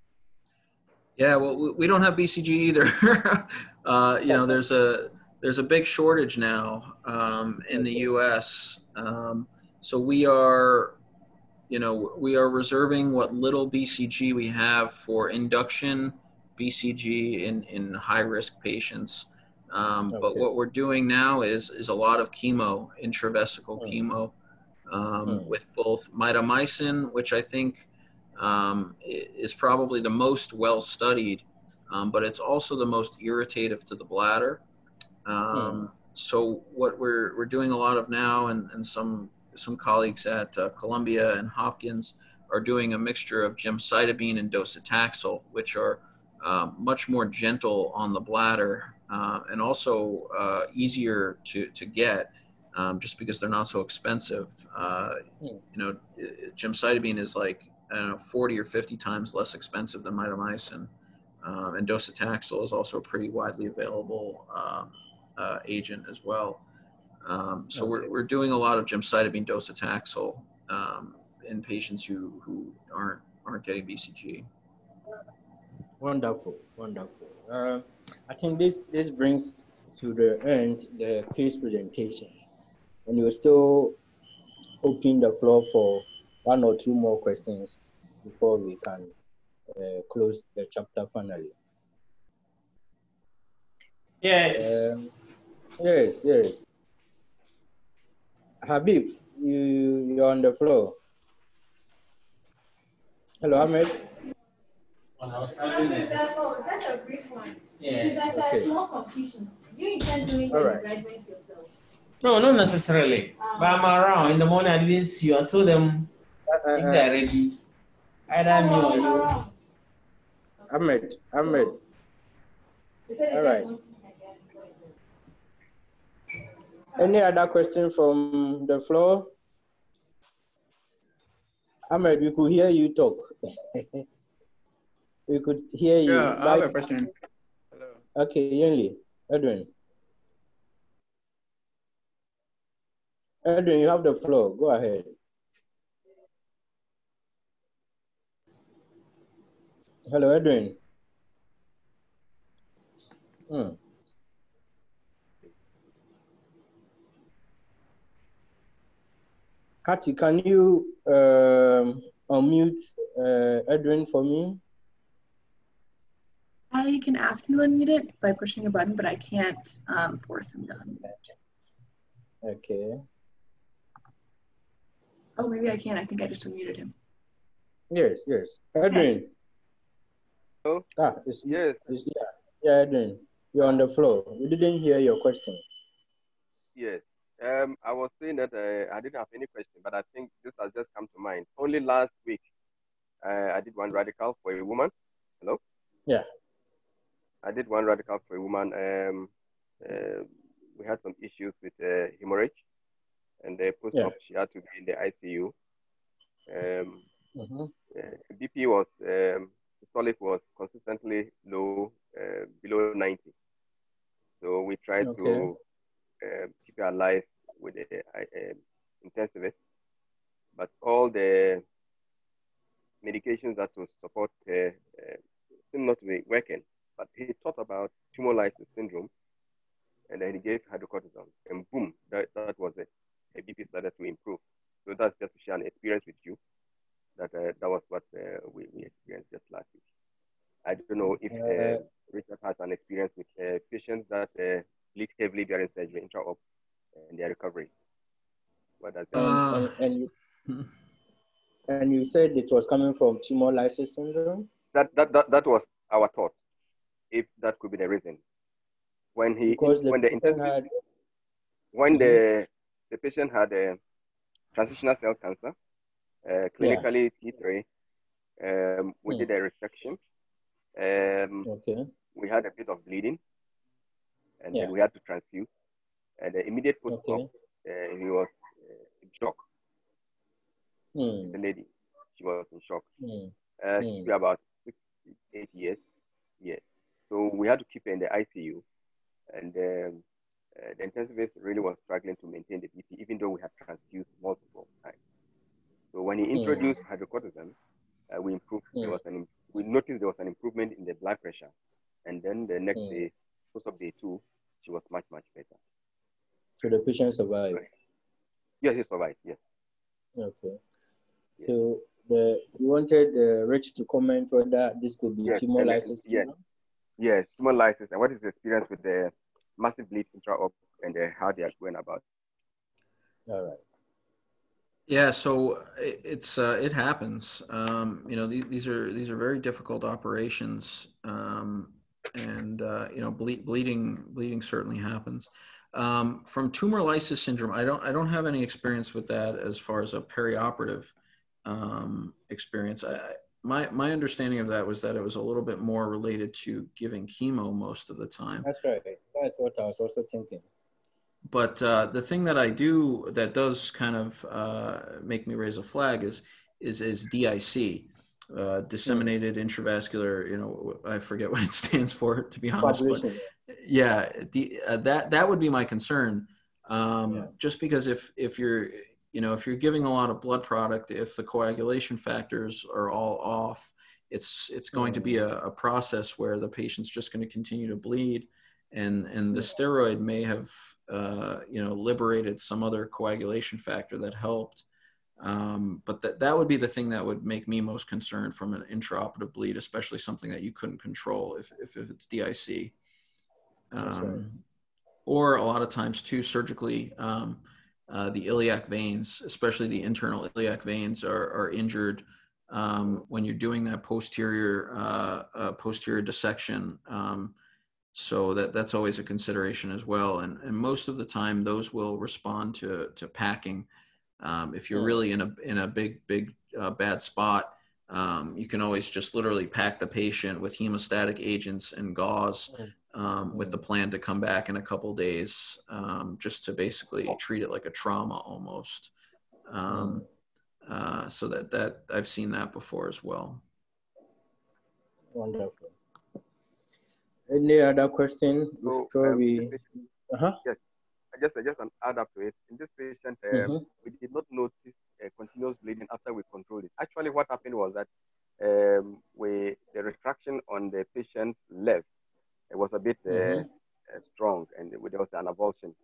Yeah, well, we- we don't have B C G either. uh, you know, there's a there's a big shortage now um, in the U S. Um, so we are, you know, we are reserving what little B C G we have for induction B C G in in high risk patients. Um, Okay. But what we're doing now is is a lot of chemo, intravesical Hmm. chemo, um, Hmm. with both mitomycin, which I think um, is probably the most well studied, um, but it's also the most irritative to the bladder. Um, Hmm. so what we're we're doing a lot of now, and, and some some colleagues at uh, Columbia and Hopkins are doing a mixture of gemcitabine and docetaxel, which are uh, much more gentle on the bladder uh, and also uh, easier to to get. Um, just because they're not so expensive. Uh, Hmm. you know, gemcitabine is like, I don't know, forty or fifty times less expensive than mitomycin. Um, and docetaxel is also a pretty widely available um, uh, agent as well. Um, so Okay. we're, we're doing a lot of gemcitabine docetaxel um, in patients who, who aren't, aren't getting B C G. Wonderful, wonderful. Uh, I think this, this brings to the end the case presentation. And we'll still open the floor for one or two more questions before we can uh, close the chapter finally. Yes. Um, yes, yes. Habib, you, you're on the floor. Hello, Ahmed. That's a brief one. Yeah. There's a Okay. small confusion. You intend doing All the right. graduates yourself? No, not necessarily. But I'm around. In the morning, I didn't see you. I told them Uh, uh, if they're ready, either me or you. Ahmed, Ahmed. They said they All just right. want to meet again. Any other question from the floor? Ahmed, we could hear you talk. We could hear you. Yeah, I have a question. Hello. Okay, Yenli, Edwin. Edwin, you have the floor. Go ahead. Hello, Edwin. Hmm. Kati, can you um, unmute uh, Edwin for me? I can ask him to unmute it by pushing a button, but I can't um, force him to unmute. Okay. Oh, maybe I can. I think I just unmuted him. Yes, yes. Edwin. Hello? Ah, it's, Yes. it's, yeah, yeah, Edwin. You're on the floor. We didn't hear your question. Yes. Um, I was saying that uh, I didn't have any question, but I think this has just come to mind. Only last week, uh, I did one radical for a woman. Hello? Yeah. I did one radical for a woman. Um, uh, we had some issues with uh, hemorrhage, and the post-op, Yeah. she had to be in the I C U. Um, Mm-hmm. uh, B P was, um, systolic was consistently low, uh, below ninety. So we tried Okay. to uh, keep her alive with the uh, intensivist, but all the medications that will support her uh, seem not to be working. But he thought about tumor lysis syndrome, and then he gave hydrocortisone, and boom, that, that was it. Her B P started to improve. So that's just to share an experience with you. That uh, that was what uh, we, we experienced just last week. I don't know if uh, Uh, Richard has an experience with uh, patients that uh, bleed heavily during surgery, intra-op, and their recovery. What does that And, Uh, and, and, you, hmm. and you said it was coming from tumor lysis syndrome? that, that, that, that was our thought, if that could be the reason. When he Because the when the patient had when Mhm. the the patient had a transitional cell cancer, uh, clinically T three, um, we Hmm. did a resection. Um, Okay. we had a bit of bleeding, and Yeah. then we had to transfuse. And the immediate post-op, Okay. uh, he was uh, in shock. Hmm. The lady, she was in shock. Hmm. Uh, Hmm. she'd be about six, eight years. Yes. So we had to keep her in the I C U, and um, uh, the intensivist really was struggling to maintain the B P, even though we had transfused multiple times. So when he introduced Hmm. hydrocortisone, uh, we improved. Hmm. There was an we noticed there was an improvement in the blood pressure, and then the next Hmm. day, post of day two, she was much much better. So the patient survived. Right. Yes, he survived. Yes. Okay. Yes. So the you wanted uh, Rich to comment whether this could be Yes. tumor And, lysis yes. syndrome? Yes. Tumor lysis, and what is the experience with the massive bleed intra-op and uh, how they are going about? All right. Yeah, so it, it's uh, it happens. Um, you know, these, these are these are very difficult operations, um, and uh, you know, ble- bleeding bleeding certainly happens. Um, from tumor lysis syndrome, I don't I don't have any experience with that as far as a perioperative um, experience. I, my my understanding of that was that it was a little bit more related to giving chemo most of the time. That's right. That's what I was also thinking. But uh, the thing that I do that does kind of uh, make me raise a flag is is is D I C, uh, disseminated intravascular. You know, I forget what it stands for, to be honest. But Coagulation. yeah, the, uh, that that would be my concern. Um, Yeah. Just because if if you're you know if you're giving a lot of blood product, if the coagulation factors are all off, it's it's going to be a, a process where the patient's just going to continue to bleed, and and the steroid may have uh, you know liberated some other coagulation factor that helped. Um, but that that would be the thing that would make me most concerned from an intraoperative bleed, especially something that you couldn't control if if, if it's D I C. That's right. Um, or a lot of times too, surgically, um, uh, the iliac veins, especially the internal iliac veins, are, are injured um, when you're doing that posterior uh, uh, posterior dissection. Um, so that that's always a consideration as well. And and most of the time, those will respond to to packing. Um, if you're really in a in a big big uh, bad spot, um, you can always just literally pack the patient with hemostatic agents and gauze, um, with the plan to come back in a couple days, um, just to basically treat it like a trauma almost. Um, uh, so that that I've seen that before as well. Wonderful. Any other question So, before um, we? patient, Uh-huh. yes, I just I just an add up to it. In this patient, um, Mm-hmm. we did not notice uh, continuous bleeding after we controlled it. Actually, what happened was that um, we the retraction on the patient's left, it was a bit uh, Mm-hmm. uh, strong, and there was an avulsion.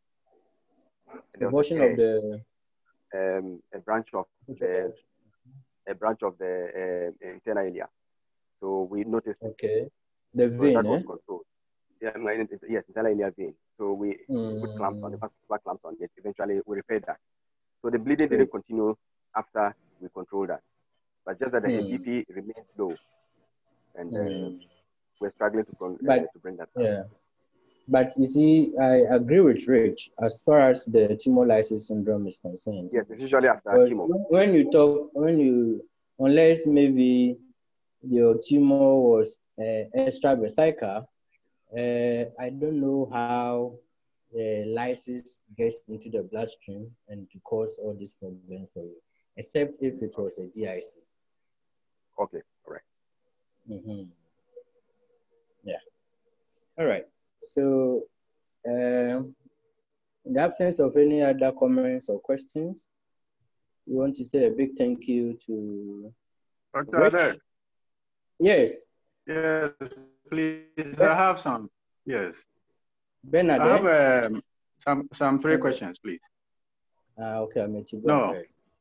There A was a portion tear, of the um, a branch of the a branch of the uh, internal ilia. So we noticed it. okay, the So vein, that was eh? controlled. Yeah, no, it- it- yes, internal ilia vein. So we put clamps on Mm, it, vascular clamps on it. Eventually, we repaired that. So the bleeding great. didn't continue after we controlled that, but just that the Mm, B P remained low, and uh, mm. we're struggling to con- But uh, to bring that down. yeah, but you see, I agree with Rich as far as the tumor lysis syndrome is concerned. Yes, it's usually after Because chemo. when you talk, when you, unless maybe your tumor was uh, extravesical, uh, I don't know how the lysis gets into the bloodstream and to cause all these problems for you, except if it was a D I C. Okay, all right. Mm-hmm. Yeah. All right. So, um, in the absence of any other comments or questions, we want to say a big thank you to Doctor Rich. Adair. Yes. Yes, please. I have some. Yes. Bernard. I have um, some some three Okay. questions, please. Ah, okay, I'll let you go No. ahead.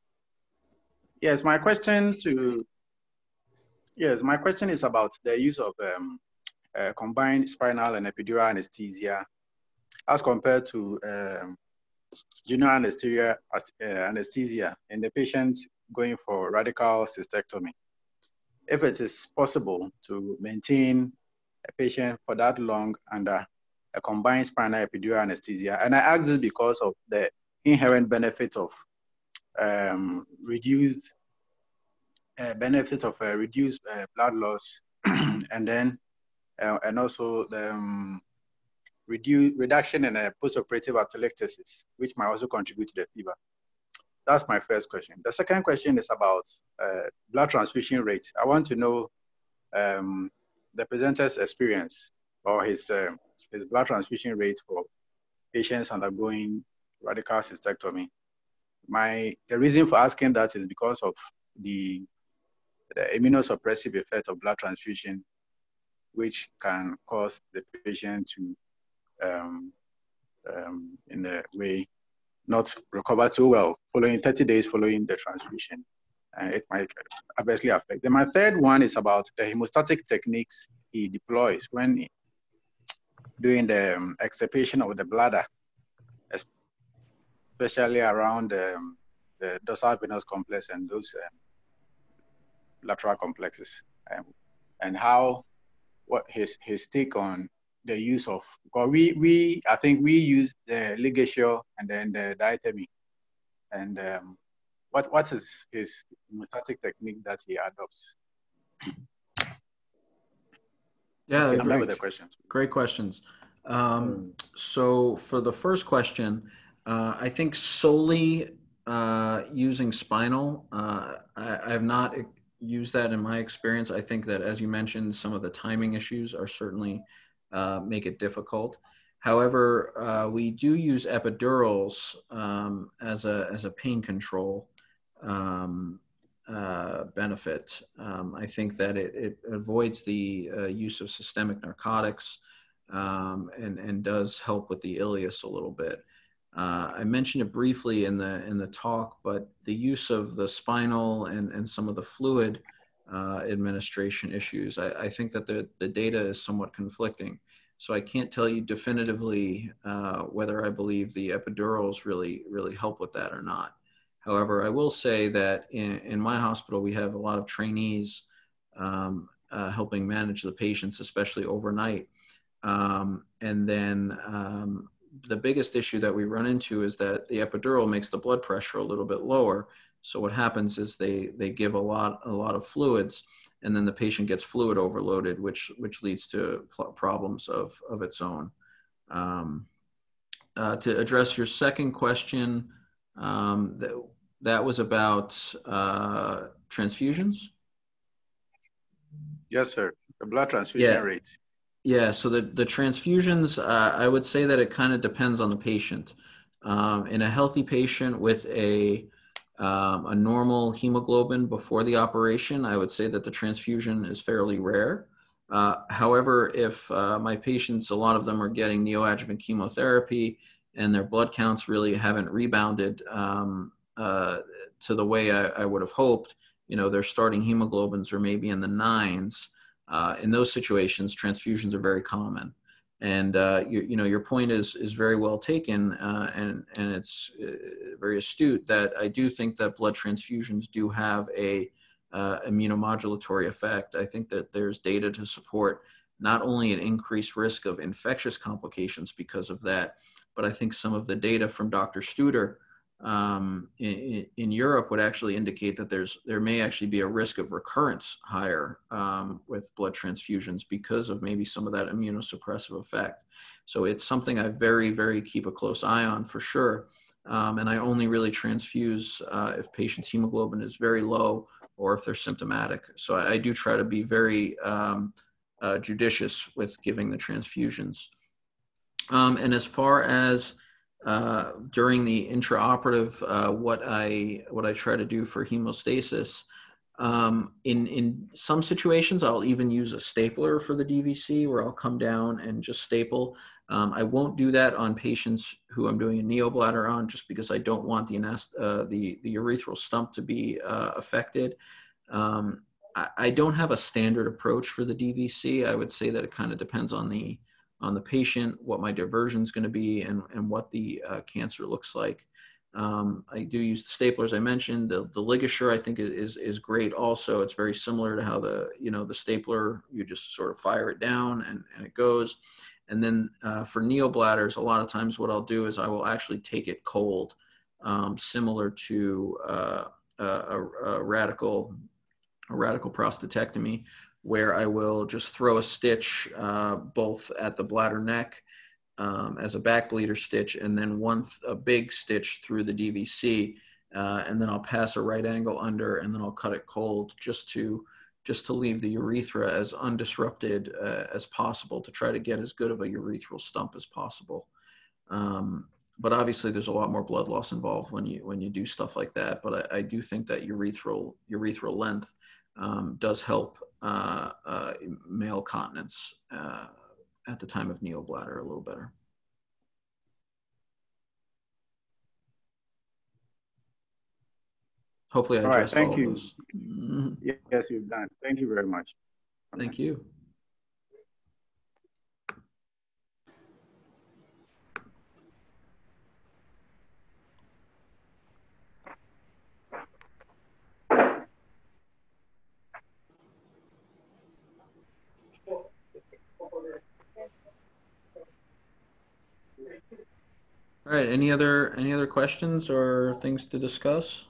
Yes, my question to yes, my question is about the use of um, uh, combined spinal and epidural anesthesia as compared to um, general anesthesia, uh, anesthesia in the patient going for radical cystectomy. If it is possible to maintain a patient for that long under a combined spinal epidural anesthesia. And I ask this because of the inherent benefit of um, reduced uh, benefit of uh, reduced uh, blood loss, and then uh, and also the um, reduce, reduction in a postoperative atelectasis, which might also contribute to the fever. That's my first question. The second question is about uh, blood transfusion rate. I want to know um, the presenter's experience or his uh, his blood transfusion rate for patients undergoing radical cystectomy. My the reason for asking that is because of the, the immunosuppressive effect of blood transfusion, which can cause the patient to, um, um, in a way, not recover too well following thirty days following the transfusion. And it might obviously affect. Then my third one is about the hemostatic techniques he deploys when he, doing the um, extirpation of the bladder, especially around um, the dorsal venous complex and those um, lateral complexes, um, and how what his his take on the use of, because we we I think we use the ligature and then the diatemy, and um, what what is his hemostatic technique that he adopts? Yeah, okay, I'm great, done with the questions. Great questions. Um, so for the first question, uh, I think solely uh, using spinal, uh, I, I have not used that in my experience. I think that, as you mentioned, some of the timing issues are certainly uh, make it difficult. However, uh, we do use epidurals um, as a as a pain control um, uh, benefit. Um, I think that it, it avoids the uh, use of systemic narcotics um, and and does help with the ileus a little bit. Uh, I mentioned it briefly in the in the talk, but the use of the spinal and and some of the fluid uh, administration issues, I, I think that the the data is somewhat conflicting. So I can't tell you definitively uh, whether I believe the epidurals really, really help with that or not. However, I will say that in, in my hospital, we have a lot of trainees um, uh, helping manage the patients, especially overnight. Um, and then um, the biggest issue that we run into is that the epidural makes the blood pressure a little bit lower. So what happens is they, they give a lot, a lot of fluids, and then the patient gets fluid overloaded, which, which leads to problems of, of its own. Um, uh, to address your second question, um, that, that was about uh, transfusions? Yes, sir. The blood transfusion yeah. rate. Yeah, so the, the transfusions, uh, I would say that it kind of depends on the patient. Um, in a healthy patient with a Um, a normal hemoglobin before the operation, I would say that the transfusion is fairly rare. Uh, however, if uh, my patients, a lot of them are getting neoadjuvant chemotherapy and their blood counts really haven't rebounded um, uh, to the way I, I would have hoped, you know, their starting hemoglobins are maybe in the nines. Uh, in those situations, transfusions are very common. And uh, you, you know, your point is is very well taken, uh, and and it's uh, very astute. That I do think that blood transfusions do have a uh, immunomodulatory effect. I think that there's data to support not only an increased risk of infectious complications because of that, but I think some of the data from Doctor Studer um, in, in Europe would actually indicate that there's there may actually be a risk of recurrence higher um, with blood transfusions because of maybe some of that immunosuppressive effect. So it's something I very, very keep a close eye on for sure. Um, and I only really transfuse uh, if patient's hemoglobin is very low or if they're symptomatic. So I, I do try to be very um, uh, judicious with giving the transfusions. Um, and as far as Uh, during the intraoperative, uh, what I what I try to do for hemostasis. Um, in in some situations, I'll even use a stapler for the D V C, where I'll come down and just staple. Um, I won't do that on patients who I'm doing a neobladder on, just because I don't want the uh, the the urethral stump to be uh, affected. Um, I, I don't have a standard approach for the D V C. I would say that it kind of depends on the on the patient, what my diversion is going to be, and, and what the uh, cancer looks like. Um, I do use the stapler, as I mentioned. The, the ligature, I think, is, is great also. It's very similar to how the, you know, the stapler, you just sort of fire it down and, and it goes. And then uh, for neobladders, a lot of times what I'll do is I will actually take it cold, um, similar to uh, a, a, a radical, a radical prostatectomy, where I will just throw a stitch uh, both at the bladder neck um, as a back bleeder stitch, and then one th a big stitch through the D V C, uh, and then I'll pass a right angle under, and then I'll cut it cold just to just to leave the urethra as undisrupted uh, as possible, to try to get as good of a urethral stump as possible. Um, but obviously, there's a lot more blood loss involved when you when you do stuff like that. But I, I do think that urethral urethral length um, does help uh, uh, male continence uh, at the time of neobladder a little better. Hopefully, I All right, addressed thank all you. of those. Mm-hmm. Yes, you've done. Thank you very much. Thank you. All right, any other any other questions or things to discuss?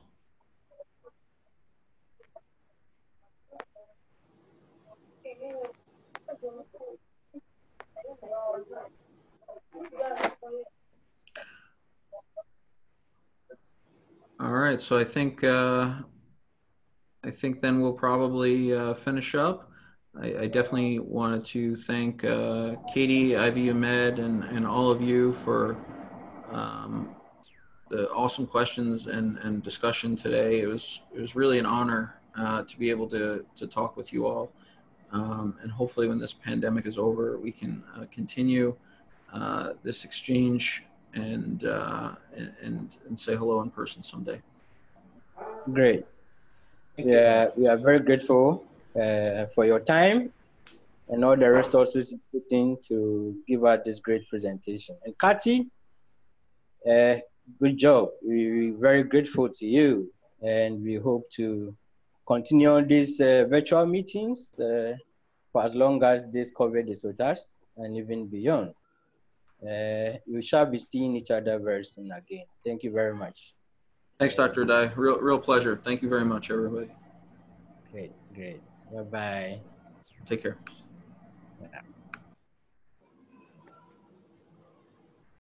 All right, so I think uh, I think then we'll probably uh, finish up. I, I definitely wanted to thank uh, Katie, I V U Med, and and all of you for um, the awesome questions and and discussion today. It was it was really an honor uh, to be able to to talk with you all, um, and hopefully when this pandemic is over, we can uh, continue uh, this exchange and, uh, and and say hello in person someday. Great. Thank Yeah, you. we are very grateful uh, for your time and all the resources you put in to give us this great presentation. And Kati, uh, good job. We- We're very grateful to you, and we hope to continue on these uh, virtual meetings uh, for as long as this COVID is with us and even beyond. Uh, we shall be seeing each other very soon again. Thank you very much. Thanks, Doctor Adai. Real, real pleasure. Thank you very much, everybody. Great, great. Bye-bye. Take care. Yeah.